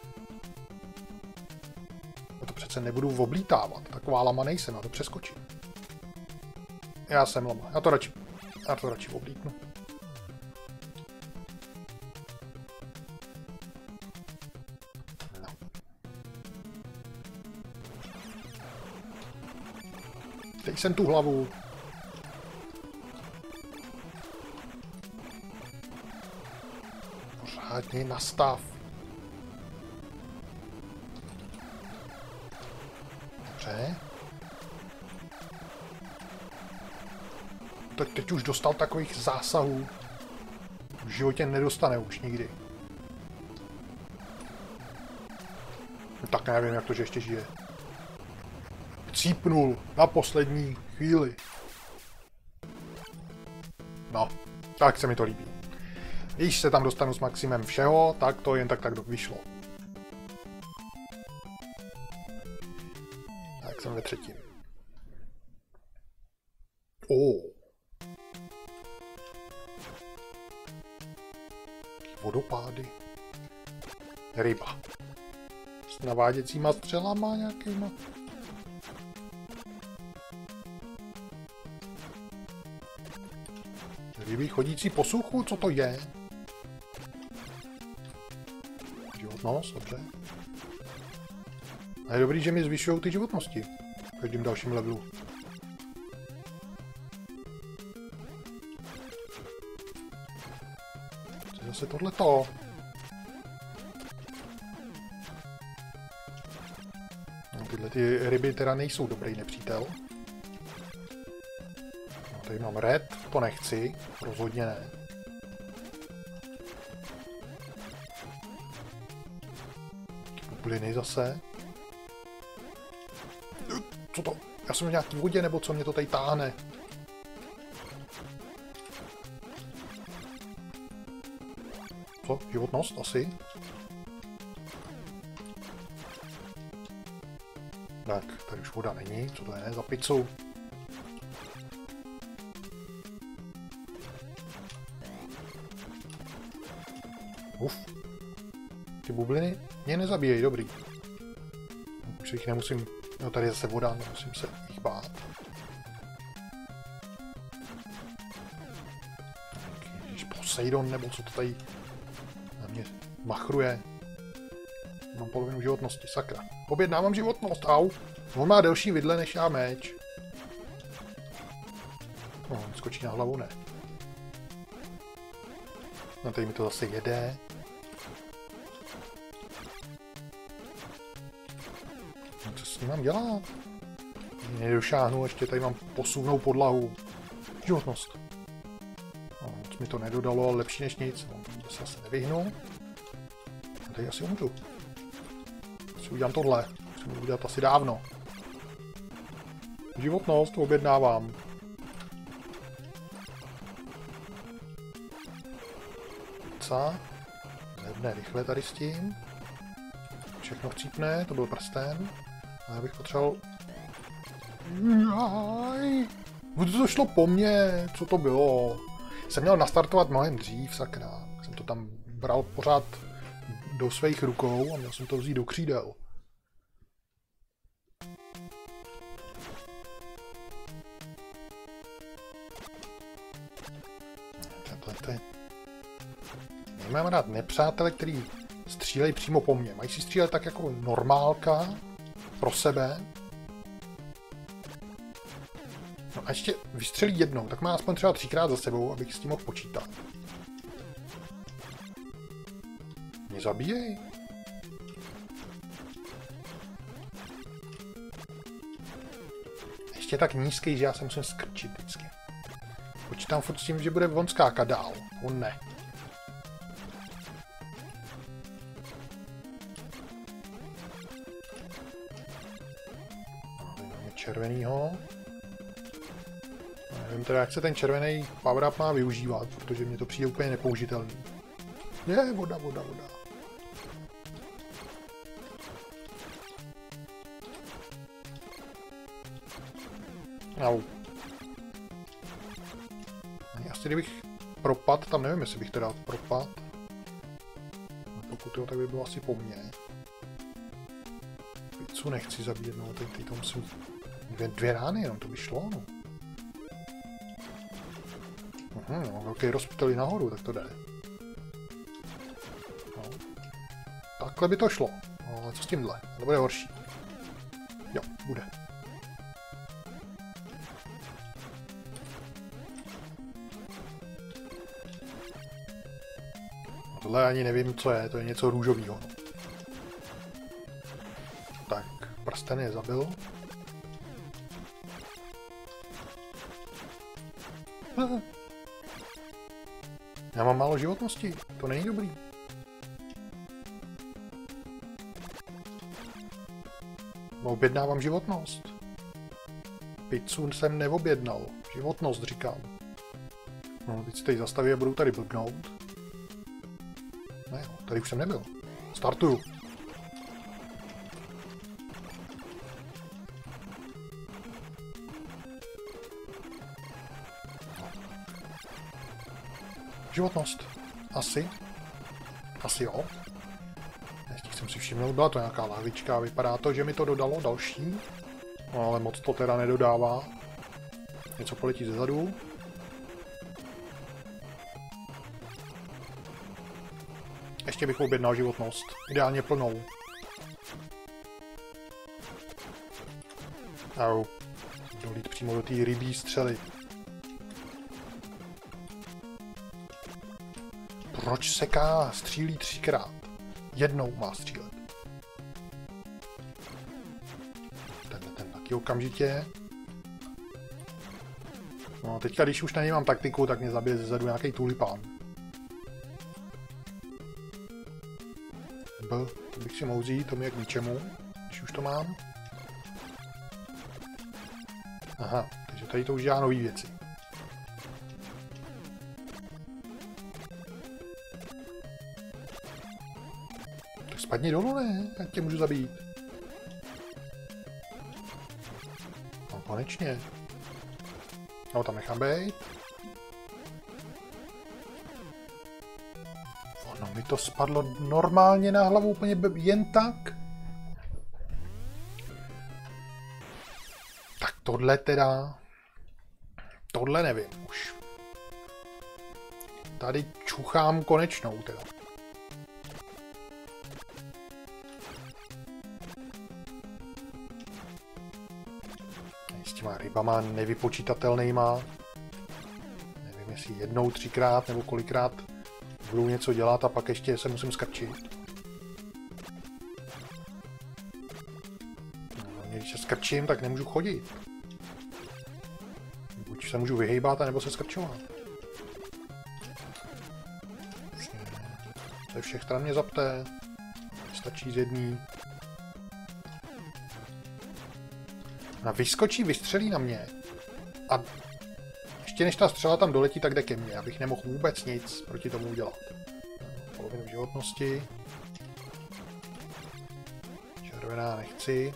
No to přece nebudu oblítávat. Taková lama nejsem, já to přeskočím. Já jsem lama, já to radši, já to radši oblítnu. Teď jsem tu hlavu. Pořádně nastav. Dobře. Tak teď už dostal takových zásahů. V životě nedostane už nikdy. Tak nevím, jak to, že ještě žije. Cípnul na poslední chvíli. No, tak se mi to líbí. Když se tam dostanu s maximem všeho, tak to jen tak tak vyšlo. Tak jsem ve třetím. O. Vodopády. Ryba. S naváděcíma střelama nějakýma. Ryby chodící po suchu, co to je? Životnost, dobře. A je dobrý, že mi zvyšují ty životnosti v každém dalším levelu. Co je zase tohleto? No, tyhle ty ryby teda nejsou dobrý nepřítel. No, tady mám red, to nechci, rozhodně ne. Bubliny zase. Co to? Já jsem v nějaký vodě, nebo co mě to tady táhne? Co? Životnost? Asi? Tak, tady už voda není. Co to je za pizzu? Uf. Ty bubliny mě nezabíjejí, dobrý. Už jich nemusím... No tady je zase voda, nemusím se jich bát. Ježiš, Poseidon, nebo co to tady na mě machruje. Mám polovinu životnosti, sakra. Objednávám životnost, au. On má delší vidle než já meč. No, skočí na hlavu, ne. No tady mi to zase jede. No, co s ním mám dělat? Nedošáhnu, ještě tady mám posuvnou podlahu. Životnost. No, moc mi to nedodalo, ale lepší než nic. No, to se asi nevyhnu. A tady asi umřu. Si udělám tohle. Musím to udělat asi dávno. Životnost objednávám. Pizza. Zhebne rychle tady s tím. Všechno chcípne, to byl prsten. A já bych potřeboval... Aj. To šlo po mně, co to bylo? Jsem měl nastartovat mnohem dřív, sakra. Jsem to tam bral pořád do svých rukou a měl jsem to vzít do křídel. To je... Nemám rád nepřátele, který střílejí přímo po mně. Mají si střílet tak jako normálka pro sebe. No a ještě vystřelí jednou, tak má aspoň třeba třikrát za sebou, abych s tím mohl počítat. Mě zabíjej. Ještě tak nízký, že já se musím skrčit vždycky. Počítám furt s tím, že bude on skákat dál. On ne. Máme červenýho. Nevím teda, jak se ten červený power up má využívat, protože mně to přijde úplně nepoužitelný. Je, voda, voda, voda. Au. Asi kdybych propad, tam nevím, jestli bych teda propad. A pokud jo, tak by bylo asi po mně. Pizzu nechci zabít, no, teď, teď to musím... Dvě, dvě rány jenom, to by šlo, no. Mhm, no, velký rozptylí nahoru, tak to jde. No. Takhle by to šlo. No, ale co s tímhle? To bude horší. Jo, bude. Tohle ani nevím, co je, to je něco růžového. Tak, prsten je zabil. Já mám málo životnosti, to není dobrý. Objednávám životnost. Pizzu jsem neobjednal, životnost říkám. No, teď se tady zastaví a budou tady blbnout. Ne, tady už jsem nebyl. Startuju. Životnost. Asi. Asi jo. Ještě jsem si všiml, byla to nějaká lahvička. Vypadá to, že mi to dodalo další. No, ale moc to teda nedodává. Něco poletí zezadu. Ještě bych objednal životnost. Ideálně plnou. Au. Dolít přímo do té rybí střely. Proč seká? Střílí třikrát. Jednou má střílet. Tenhle ten taky okamžitě. No a teďka, když už na něj mám taktiku, tak mě zabije zezadu nějaký tulipán. B, to bych si mohl vzít, to mi je k ničemu, když už to mám. Aha, takže tady to už dělá nový věci. Tak spadni dolů, ne? Já tě můžu zabít. No konečně. No tam nechám bejt. Ono mi to spadlo normálně na hlavu, úplně jen tak. Tak tohle teda... Tohle nevím už. Tady čuchám konečnou teda. S těma rybama nevypočítatelnýma. Jestli jednou, třikrát nebo kolikrát budu něco dělat a pak ještě se musím skrčit. No, když se skrčím, tak nemůžu chodit. Buď se můžu vyhejbat, nebo se skrčovat. Ze všech stran mě zapte. Stačí z jedný. A vyskočí, vystřelí na mě. A ještě než ta střela tam doletí, tak jde ke mně, abych nemohl vůbec nic proti tomu udělat. Polovinu životnosti. Červená nechci.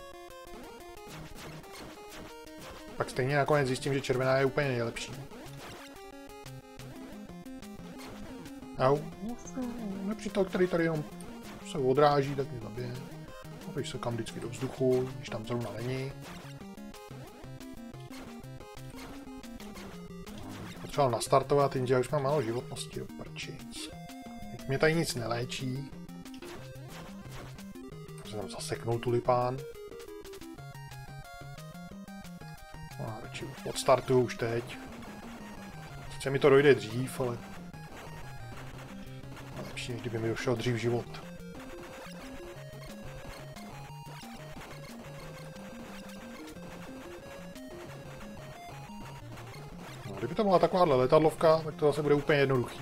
Pak stejně nakonec zjistím, že červená je úplně nejlepší. Au. Nepřítel, který tady jenom se odráží, tak mě zabije. Když se kam vždycky do vzduchu, když tam zrovna není. Potřeboval nastartovat, jenže já už mám málo životnosti, do prčic. Mě tady nic neléčí. Se tam zaseknul tulipán. No, radši odstartuju už teď. Sice mi to dojde dřív, ale lepší, než kdyby mi došel dřív život. No, kdyby to byla takováhle letadlovka, tak to zase bude úplně jednoduchý.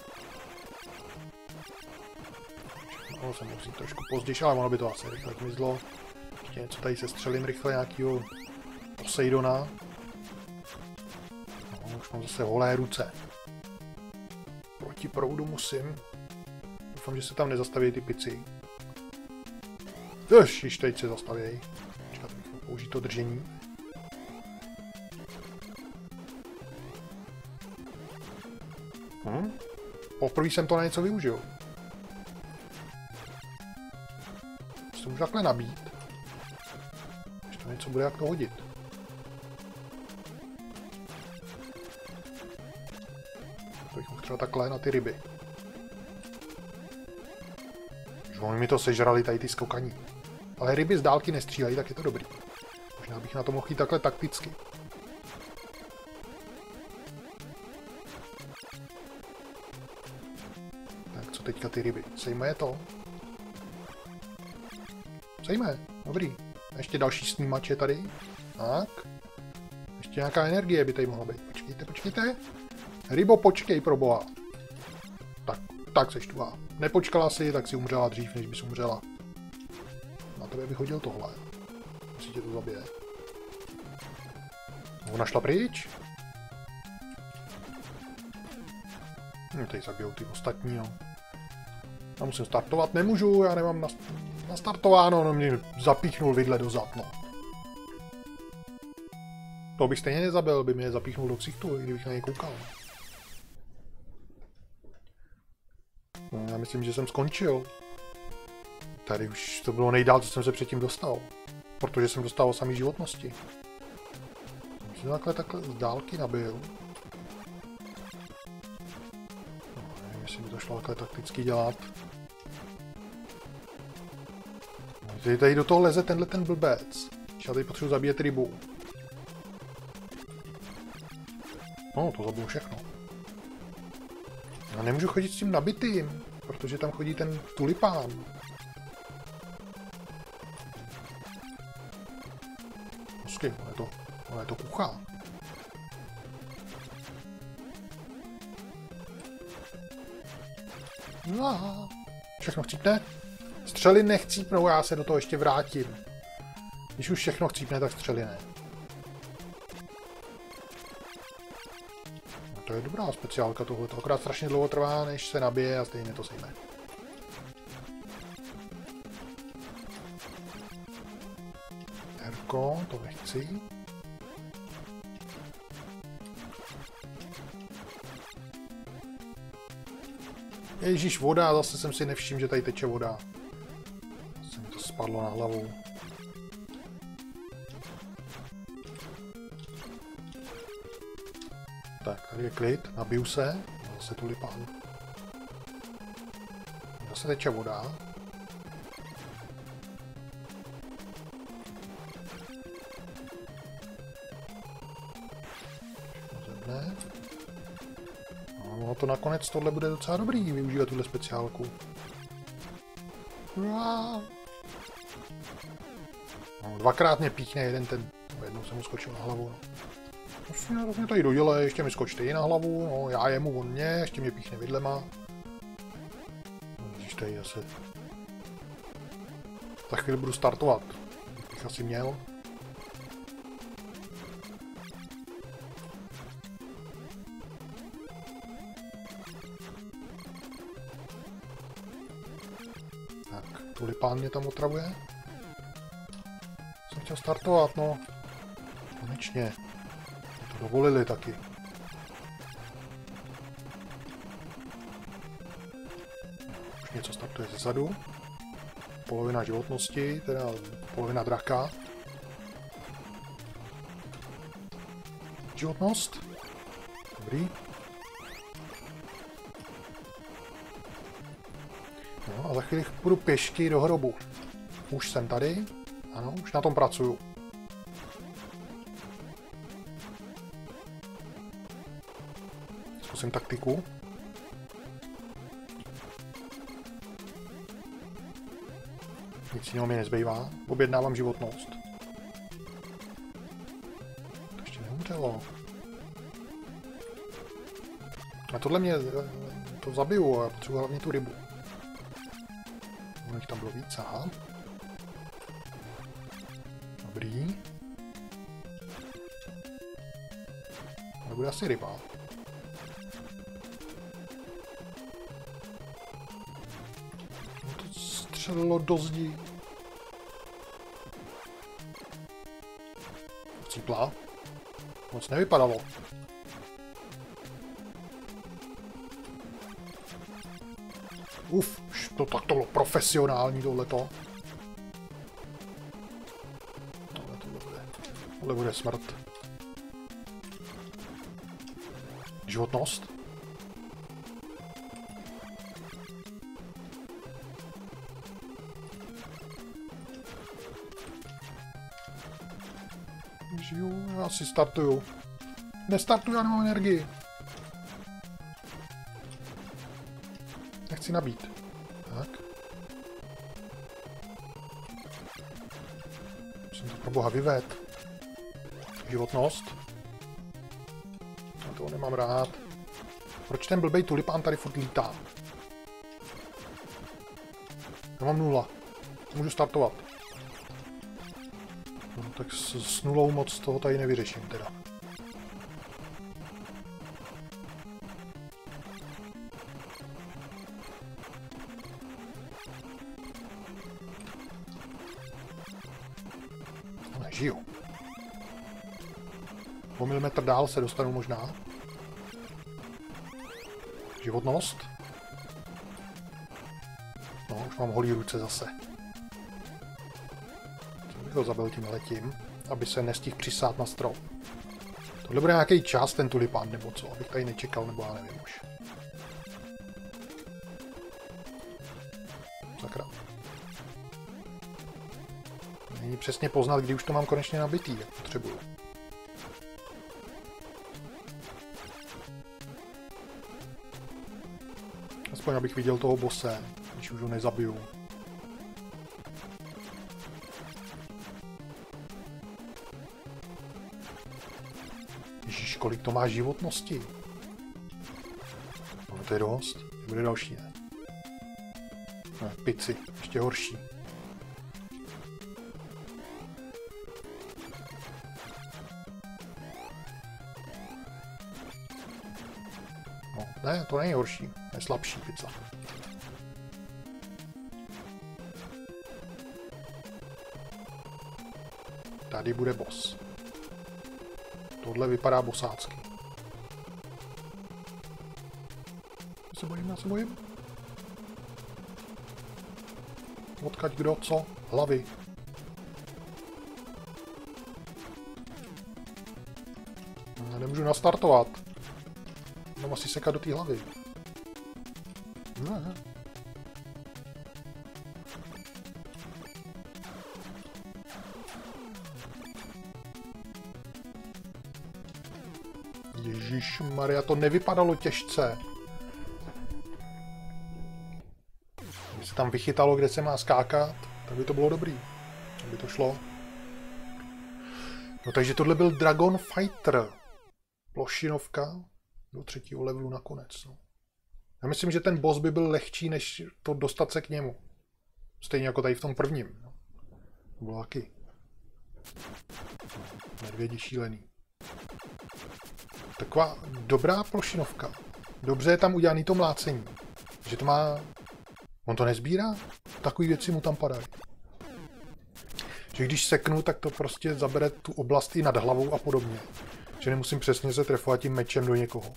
No, se musím trošku později, ale ono by to asi rychle zmizlo. Ještě něco tady se střelím rychle, nějakýho Poseidona. No, už mám zase holé ruce. Proti proudu musím. Doufám, že se tam nezastaví ty pici. Ježiš, teď se zastavějí. Počkat, bych mohl použít to držení. Hm? Poprvé jsem to na něco využil. To můžu takhle nabít. Když to něco bude, jak to hodit. To bych mohl třeba takhle na ty ryby. Už oni mi to sežrali tady ty skokaní. Ale ryby z dálky nestřílejí, tak je to dobrý. Možná bych na to mohl jít takhle takticky. Tak co teďka ty ryby? Sejme je to? Sejme, dobrý. A ještě další snímače tady. Tak. Ještě nějaká energie by tady mohla být. Počkejte, počkejte. Rybo, počkej, pro boha. Tak, tak seš tu. Nepočkala si, tak si umřela dřív, než bys umřela. Na tebe bych hodil tohle. Musí tě to zabije. Ona šla pryč. Hm, tady zabijou ty ostatní, no. Já musím startovat, nemůžu, já nemám nast nastartováno, no mě zapíchnul vidle dozad, no. To bych stejně nezabil, by mě zapíchnul do ksichtu, kdybych na něj koukal. No, já myslím, že jsem skončil. Tady už to bylo nejdál, co jsem se předtím dostal. Protože jsem dostal samý životnosti. Jsem takhle takhle z dálky nabil. No, nevím, jestli by to šlo takhle takticky dělat. Tady, tady do toho leze tenhle ten blbec. Já tady potřebuji zabíjet rybu. No, to zabil všechno. Já nemůžu chodit s tím nabitým, protože tam chodí ten tulipán. Prostě, ono je to, ono je to kucha. No, všechno chcípne? Střely nechcípnou, já se do toho ještě vrátím. Když už všechno chcípne, tak střely ne. No to je dobrá speciálka tohle, to akorát strašně dlouho trvá, než se nabije a stejně to sejme. Herko, to nechci. Ježíš, voda, zase jsem si nevšiml, že tady teče voda. Zase mi to spadlo na hlavu. Tak, tady je klid, nabiju se. Zase tulipán. Zase teče voda. Zebne. No to nakonec tohle bude docela dobrý, využívat tuhle speciálku. No, dvakrát mě píchne jeden ten, no, jednou jsem mu skočil na hlavu. No. Vlastně, vlastně tady doděle, ještě mi skočte i na hlavu, no, já jemu, on mě, ještě mě píchne vidlema. Vidíš tady zase. Za chvíli budu startovat, bych asi měl. Tulipán mě tam otravuje. Jsem chtěl startovat, no. Konečně. To dovolili taky. Už něco startuje zezadu. Polovina životnosti, teda polovina draka. Životnost. Dobrý. No a za chvíli půjdu pěšky do hrobu. Už jsem tady. Ano, už na tom pracuju. Zkusím taktiku. Nic jiného mi nezbývá. Objednávám životnost. To ještě neumřelo. A tohle mě to zabiju, a já potřebuji hlavně tu rybu. Jich tam bylo víc, aha. Dobrý. To bude asi ryba. No to střelilo do zdi. Cípla. Moc nevypadalo. Uf, to tak to bylo profesionální tohleto. Tohle, tohle, bude, tohle bude smrt. Životnost. Žiju, já si startuju. Nestartuju, já nemám energii. Nechci nabít. Tak. Musím to pro boha vyvést. Životnost. Já toho nemám rád. Proč ten blbej tulipán tady furt lítá? Já mám nula. Můžu startovat. No, tak s, s nulou moc toho tady nevyřeším teda. Žiju. O milimetr dál se dostanu možná. Životnost. No, už mám holý ruce zase. Co bych ho zabil tím letím, aby se nestihl přisát na strop. Tohle bude nějaký čas, ten tulipán, nebo co, abych tady nečekal, nebo já nevím už. Sakra. Není přesně poznat, kdy už to mám konečně nabitý, jak potřebuju. Aspoň abych viděl toho bose, když už ho nezabiju. Ježíš, kolik to má životnosti. No to je dost. Bude další, ne? Ne, pici, ještě horší. No, ne, to není horší, to je slabší pizza. Tady bude boss. Tohle vypadá bosácky. Já se bojím, já se bojím. Odkaď kdo, co? Hlavy. Já nemůžu nastartovat. Mám asi sekat do té hlavy. Ne. Ježišmarja, to nevypadalo těžce. tam vychytalo, kde se má skákat, tak by to bylo dobrý. Tak by to šlo. No takže tohle byl Dragon Fighter. Plošinovka do třetího levelu nakonec. No. Já myslím, že ten boss by byl lehčí, než to dostat se k němu. Stejně jako tady v tom prvním. No. To bylo taky. Medvědi šílený. Taková dobrá plošinovka. Dobře je tam udělaný to mlácení. Že to má... On to nezbírá? Takový věci mu tam padají. Že když seknu, tak to prostě zabere tu oblast i nad hlavou a podobně. Že nemusím přesně se trefovat tím mečem do někoho.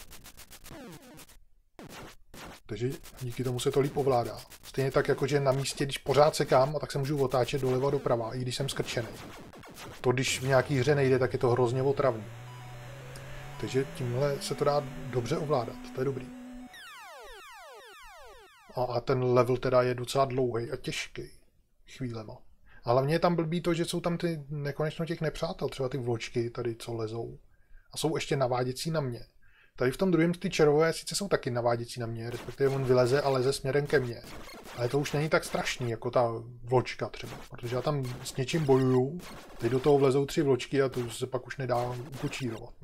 Takže díky tomu se to líp ovládá. Stejně tak, jako že na místě, když pořád sekám, a tak se můžu otáčet doleva doprava, i když jsem skrčený. To, když v nějaký hře nejde, tak je to hrozně otravný. Takže tímhle se to dá dobře ovládat. To je dobrý. A, a ten level teda je docela dlouhý a těžký. Chvílema. A hlavně je tam blbý to, že jsou tam ty nekonečno těch nepřátel, třeba ty vločky tady, co lezou. A jsou ještě naváděcí na mě. Tady v tom druhém ty červové sice jsou taky naváděcí na mě, respektive on vyleze a leze směrem ke mně. Ale to už není tak strašný, jako ta vločka třeba. Protože já tam s něčím bojuju, teď do toho vlezou tři vločky a to se pak už nedá ukočírovat.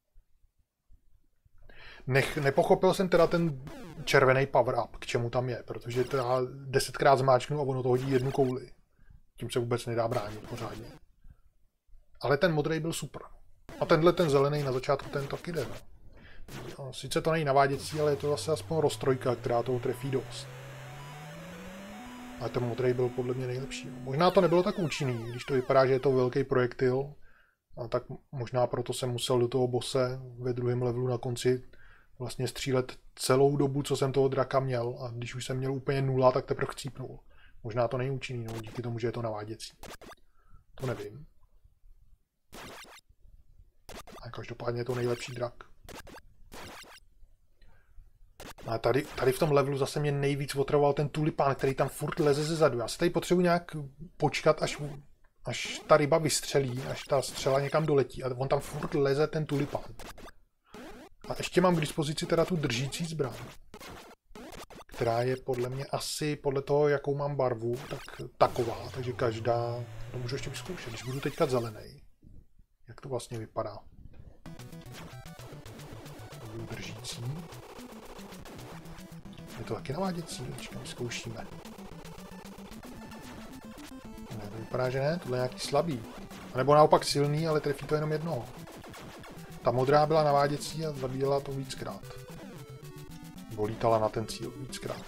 Nech, nepochopil jsem teda ten červený power-up, k čemu tam je, protože teda desetkrát zmáčknu a ono to hodí jednu kouli. Tím se vůbec nedá bránit pořádně. Ale ten modrý byl super. A tenhle ten zelený na začátku ten taky jde. No. Sice to není naváděcí, ale je to zase aspoň roztrojka, která toho trefí dost. Ale ten modrý byl podle mě nejlepší. Možná to nebylo tak účinný, když to vypadá, že je to velký projektil. A tak možná proto jsem musel do toho bose ve druhém levelu na konci vlastně střílet celou dobu, co jsem toho draka měl. A když už jsem měl úplně nula, tak teprve chcípnul. Možná to není účinný, no, díky tomu, že je to naváděcí. To nevím. A každopádně je to nejlepší drak. A tady, tady v tom levelu zase mě nejvíc otravoval ten tulipán, který tam furt leze ze zadu. Já se tady potřebuji nějak počkat, až, až ta ryba vystřelí, až ta střela někam doletí. A on tam furt leze ten tulipán. A ještě mám k dispozici teda tu držící zbraň, která je podle mě asi podle toho, jakou mám barvu, tak taková. Takže každá... To můžu ještě vyzkoušet, když budu teďka zelený. Jak to vlastně vypadá? Budu držící. Je to taky naváděcí, počkej, vyzkoušíme. Ne, to vypadá, že ne, tohle je nějaký slabý. A nebo naopak silný, ale trefí to jenom jednoho. Ta modrá byla naváděcí a zabíjela to víckrát. Nebo lítala na ten cíl víckrát.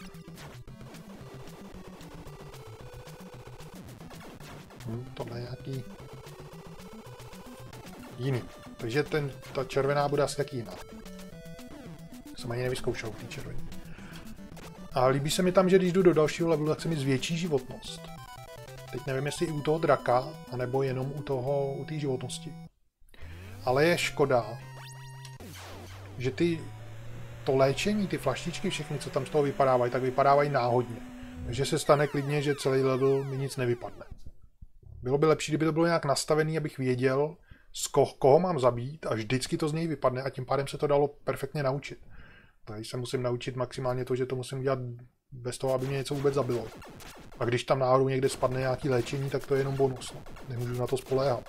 Hm, tohle je nějaký jiný. Takže ten, ta červená bude asi taky jiná. Jsem ani nevyzkoušel ty červený. A líbí se mi tam, že když jdu do dalšího levelu, tak se mi zvětší životnost. Teď nevím, jestli i u toho draka, anebo jenom u toho, u té životnosti. Ale je škoda, že ty to léčení, ty flaštičky, všechny, co tam z toho vypadávají, tak vypadávají náhodně. Takže se stane klidně, že celý level mi nic nevypadne. Bylo by lepší, kdyby to bylo nějak nastavený, abych věděl, z koho, koho mám zabít a vždycky to z něj vypadne a tím pádem se to dalo perfektně naučit. Tady se musím naučit maximálně to, že to musím dělat bez toho, aby mě něco vůbec zabilo. A když tam náhodou někde spadne nějaký léčení, tak to je jenom bonus. No. Nemůžu na to spoléhat.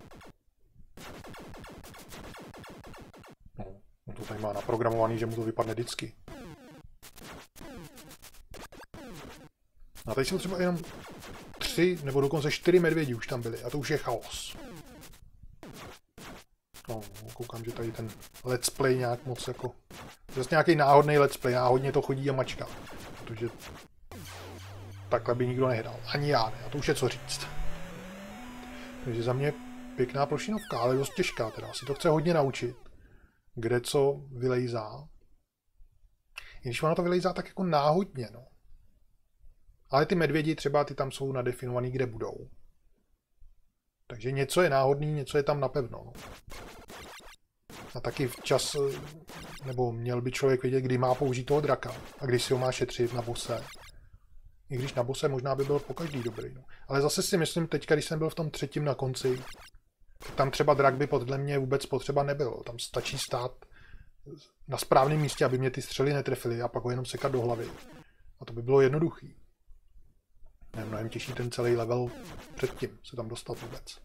No, on to tady má naprogramovaný, že mu to vypadne vždycky. A tady jsou třeba jenom tři nebo dokonce čtyři medvědi už tam byly a to už je chaos. No, koukám, že tady ten let's play nějak moc jako... Zase nějaký náhodný let's play, náhodně to chodí a mačká. Protože takhle by nikdo nehrál. Ani já ne, a to už je co říct. Takže za mě pěkná plošinovka, ale dost těžká teda. Si to chce hodně naučit. Kde co vylejzá. I když ono to vylejzá tak jako náhodně, no. Ale ty medvědi třeba, ty tam jsou nadefinovaný, kde budou. Takže něco je náhodný, něco je tam napevno. No. A taky včas, nebo měl by člověk vědět, kdy má použít toho draka a kdy si ho má šetřit na bose. I když na bose možná by byl pokaždý dobrý. No. Ale zase si myslím, teďka, když jsem byl v tom třetím na konci, tam třeba drak by podle mě vůbec potřeba nebylo. Tam stačí stát na správném místě, aby mě ty střely netrefily a pak ho jenom sekat do hlavy. A to by bylo jednoduchý. Je mnohem těžší ten celý level předtím se tam dostat vůbec.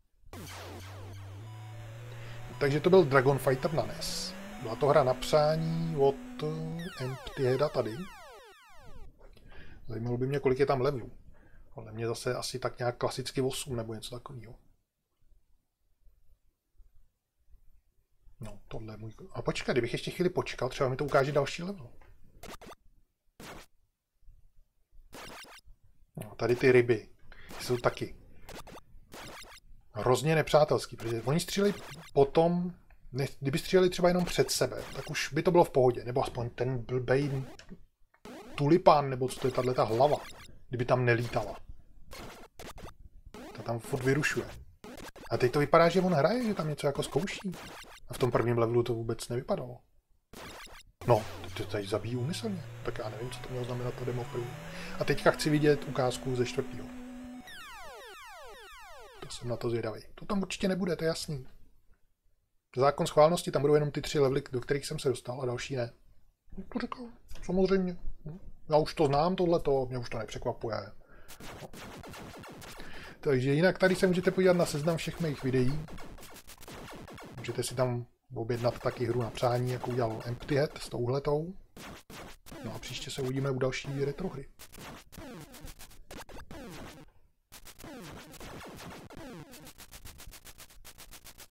Takže to byl Dragon Fighter na N E S. Byla to hra na přání od Emptyheada tady. Zajímalo by mě, kolik je tam levelů. Ale mě zase asi tak nějak klasicky osm nebo něco takového. No, tohle je můj... A počkej, kdybych ještě chvíli počkal, třeba mi to ukáže další level. No, tady ty ryby. Ty jsou taky hrozně nepřátelský, protože oni střílejí potom, ne, kdyby stříleli třeba jenom před sebe, tak už by to bylo v pohodě, nebo aspoň ten blbej tulipán, nebo co to je tato hlava, kdyby tam nelítala. Ta tam furt vyrušuje. A teď to vypadá, že on hraje, že tam něco jako zkouší. A v tom prvním levelu to vůbec nevypadalo. No, to tady zabíjí úmyslně. Tak já nevím, co to mělo znamenat to demo první. A teďka chci vidět ukázku ze čtvrtého. To jsem na to zvědavý. To tam určitě nebude, to je jasný. Zákon schválnosti, tam budou jenom ty tři levely, do kterých jsem se dostal, a další ne. To říkám, samozřejmě. Já už to znám, tohleto, mě už to nepřekvapuje. No. Takže jinak tady se můžete podívat na seznam všech mých videí. Můžete si tam objednat taky hru na přání, jako udělal Emptyhead s touhletou. No a příště se uvidíme u další retrohry.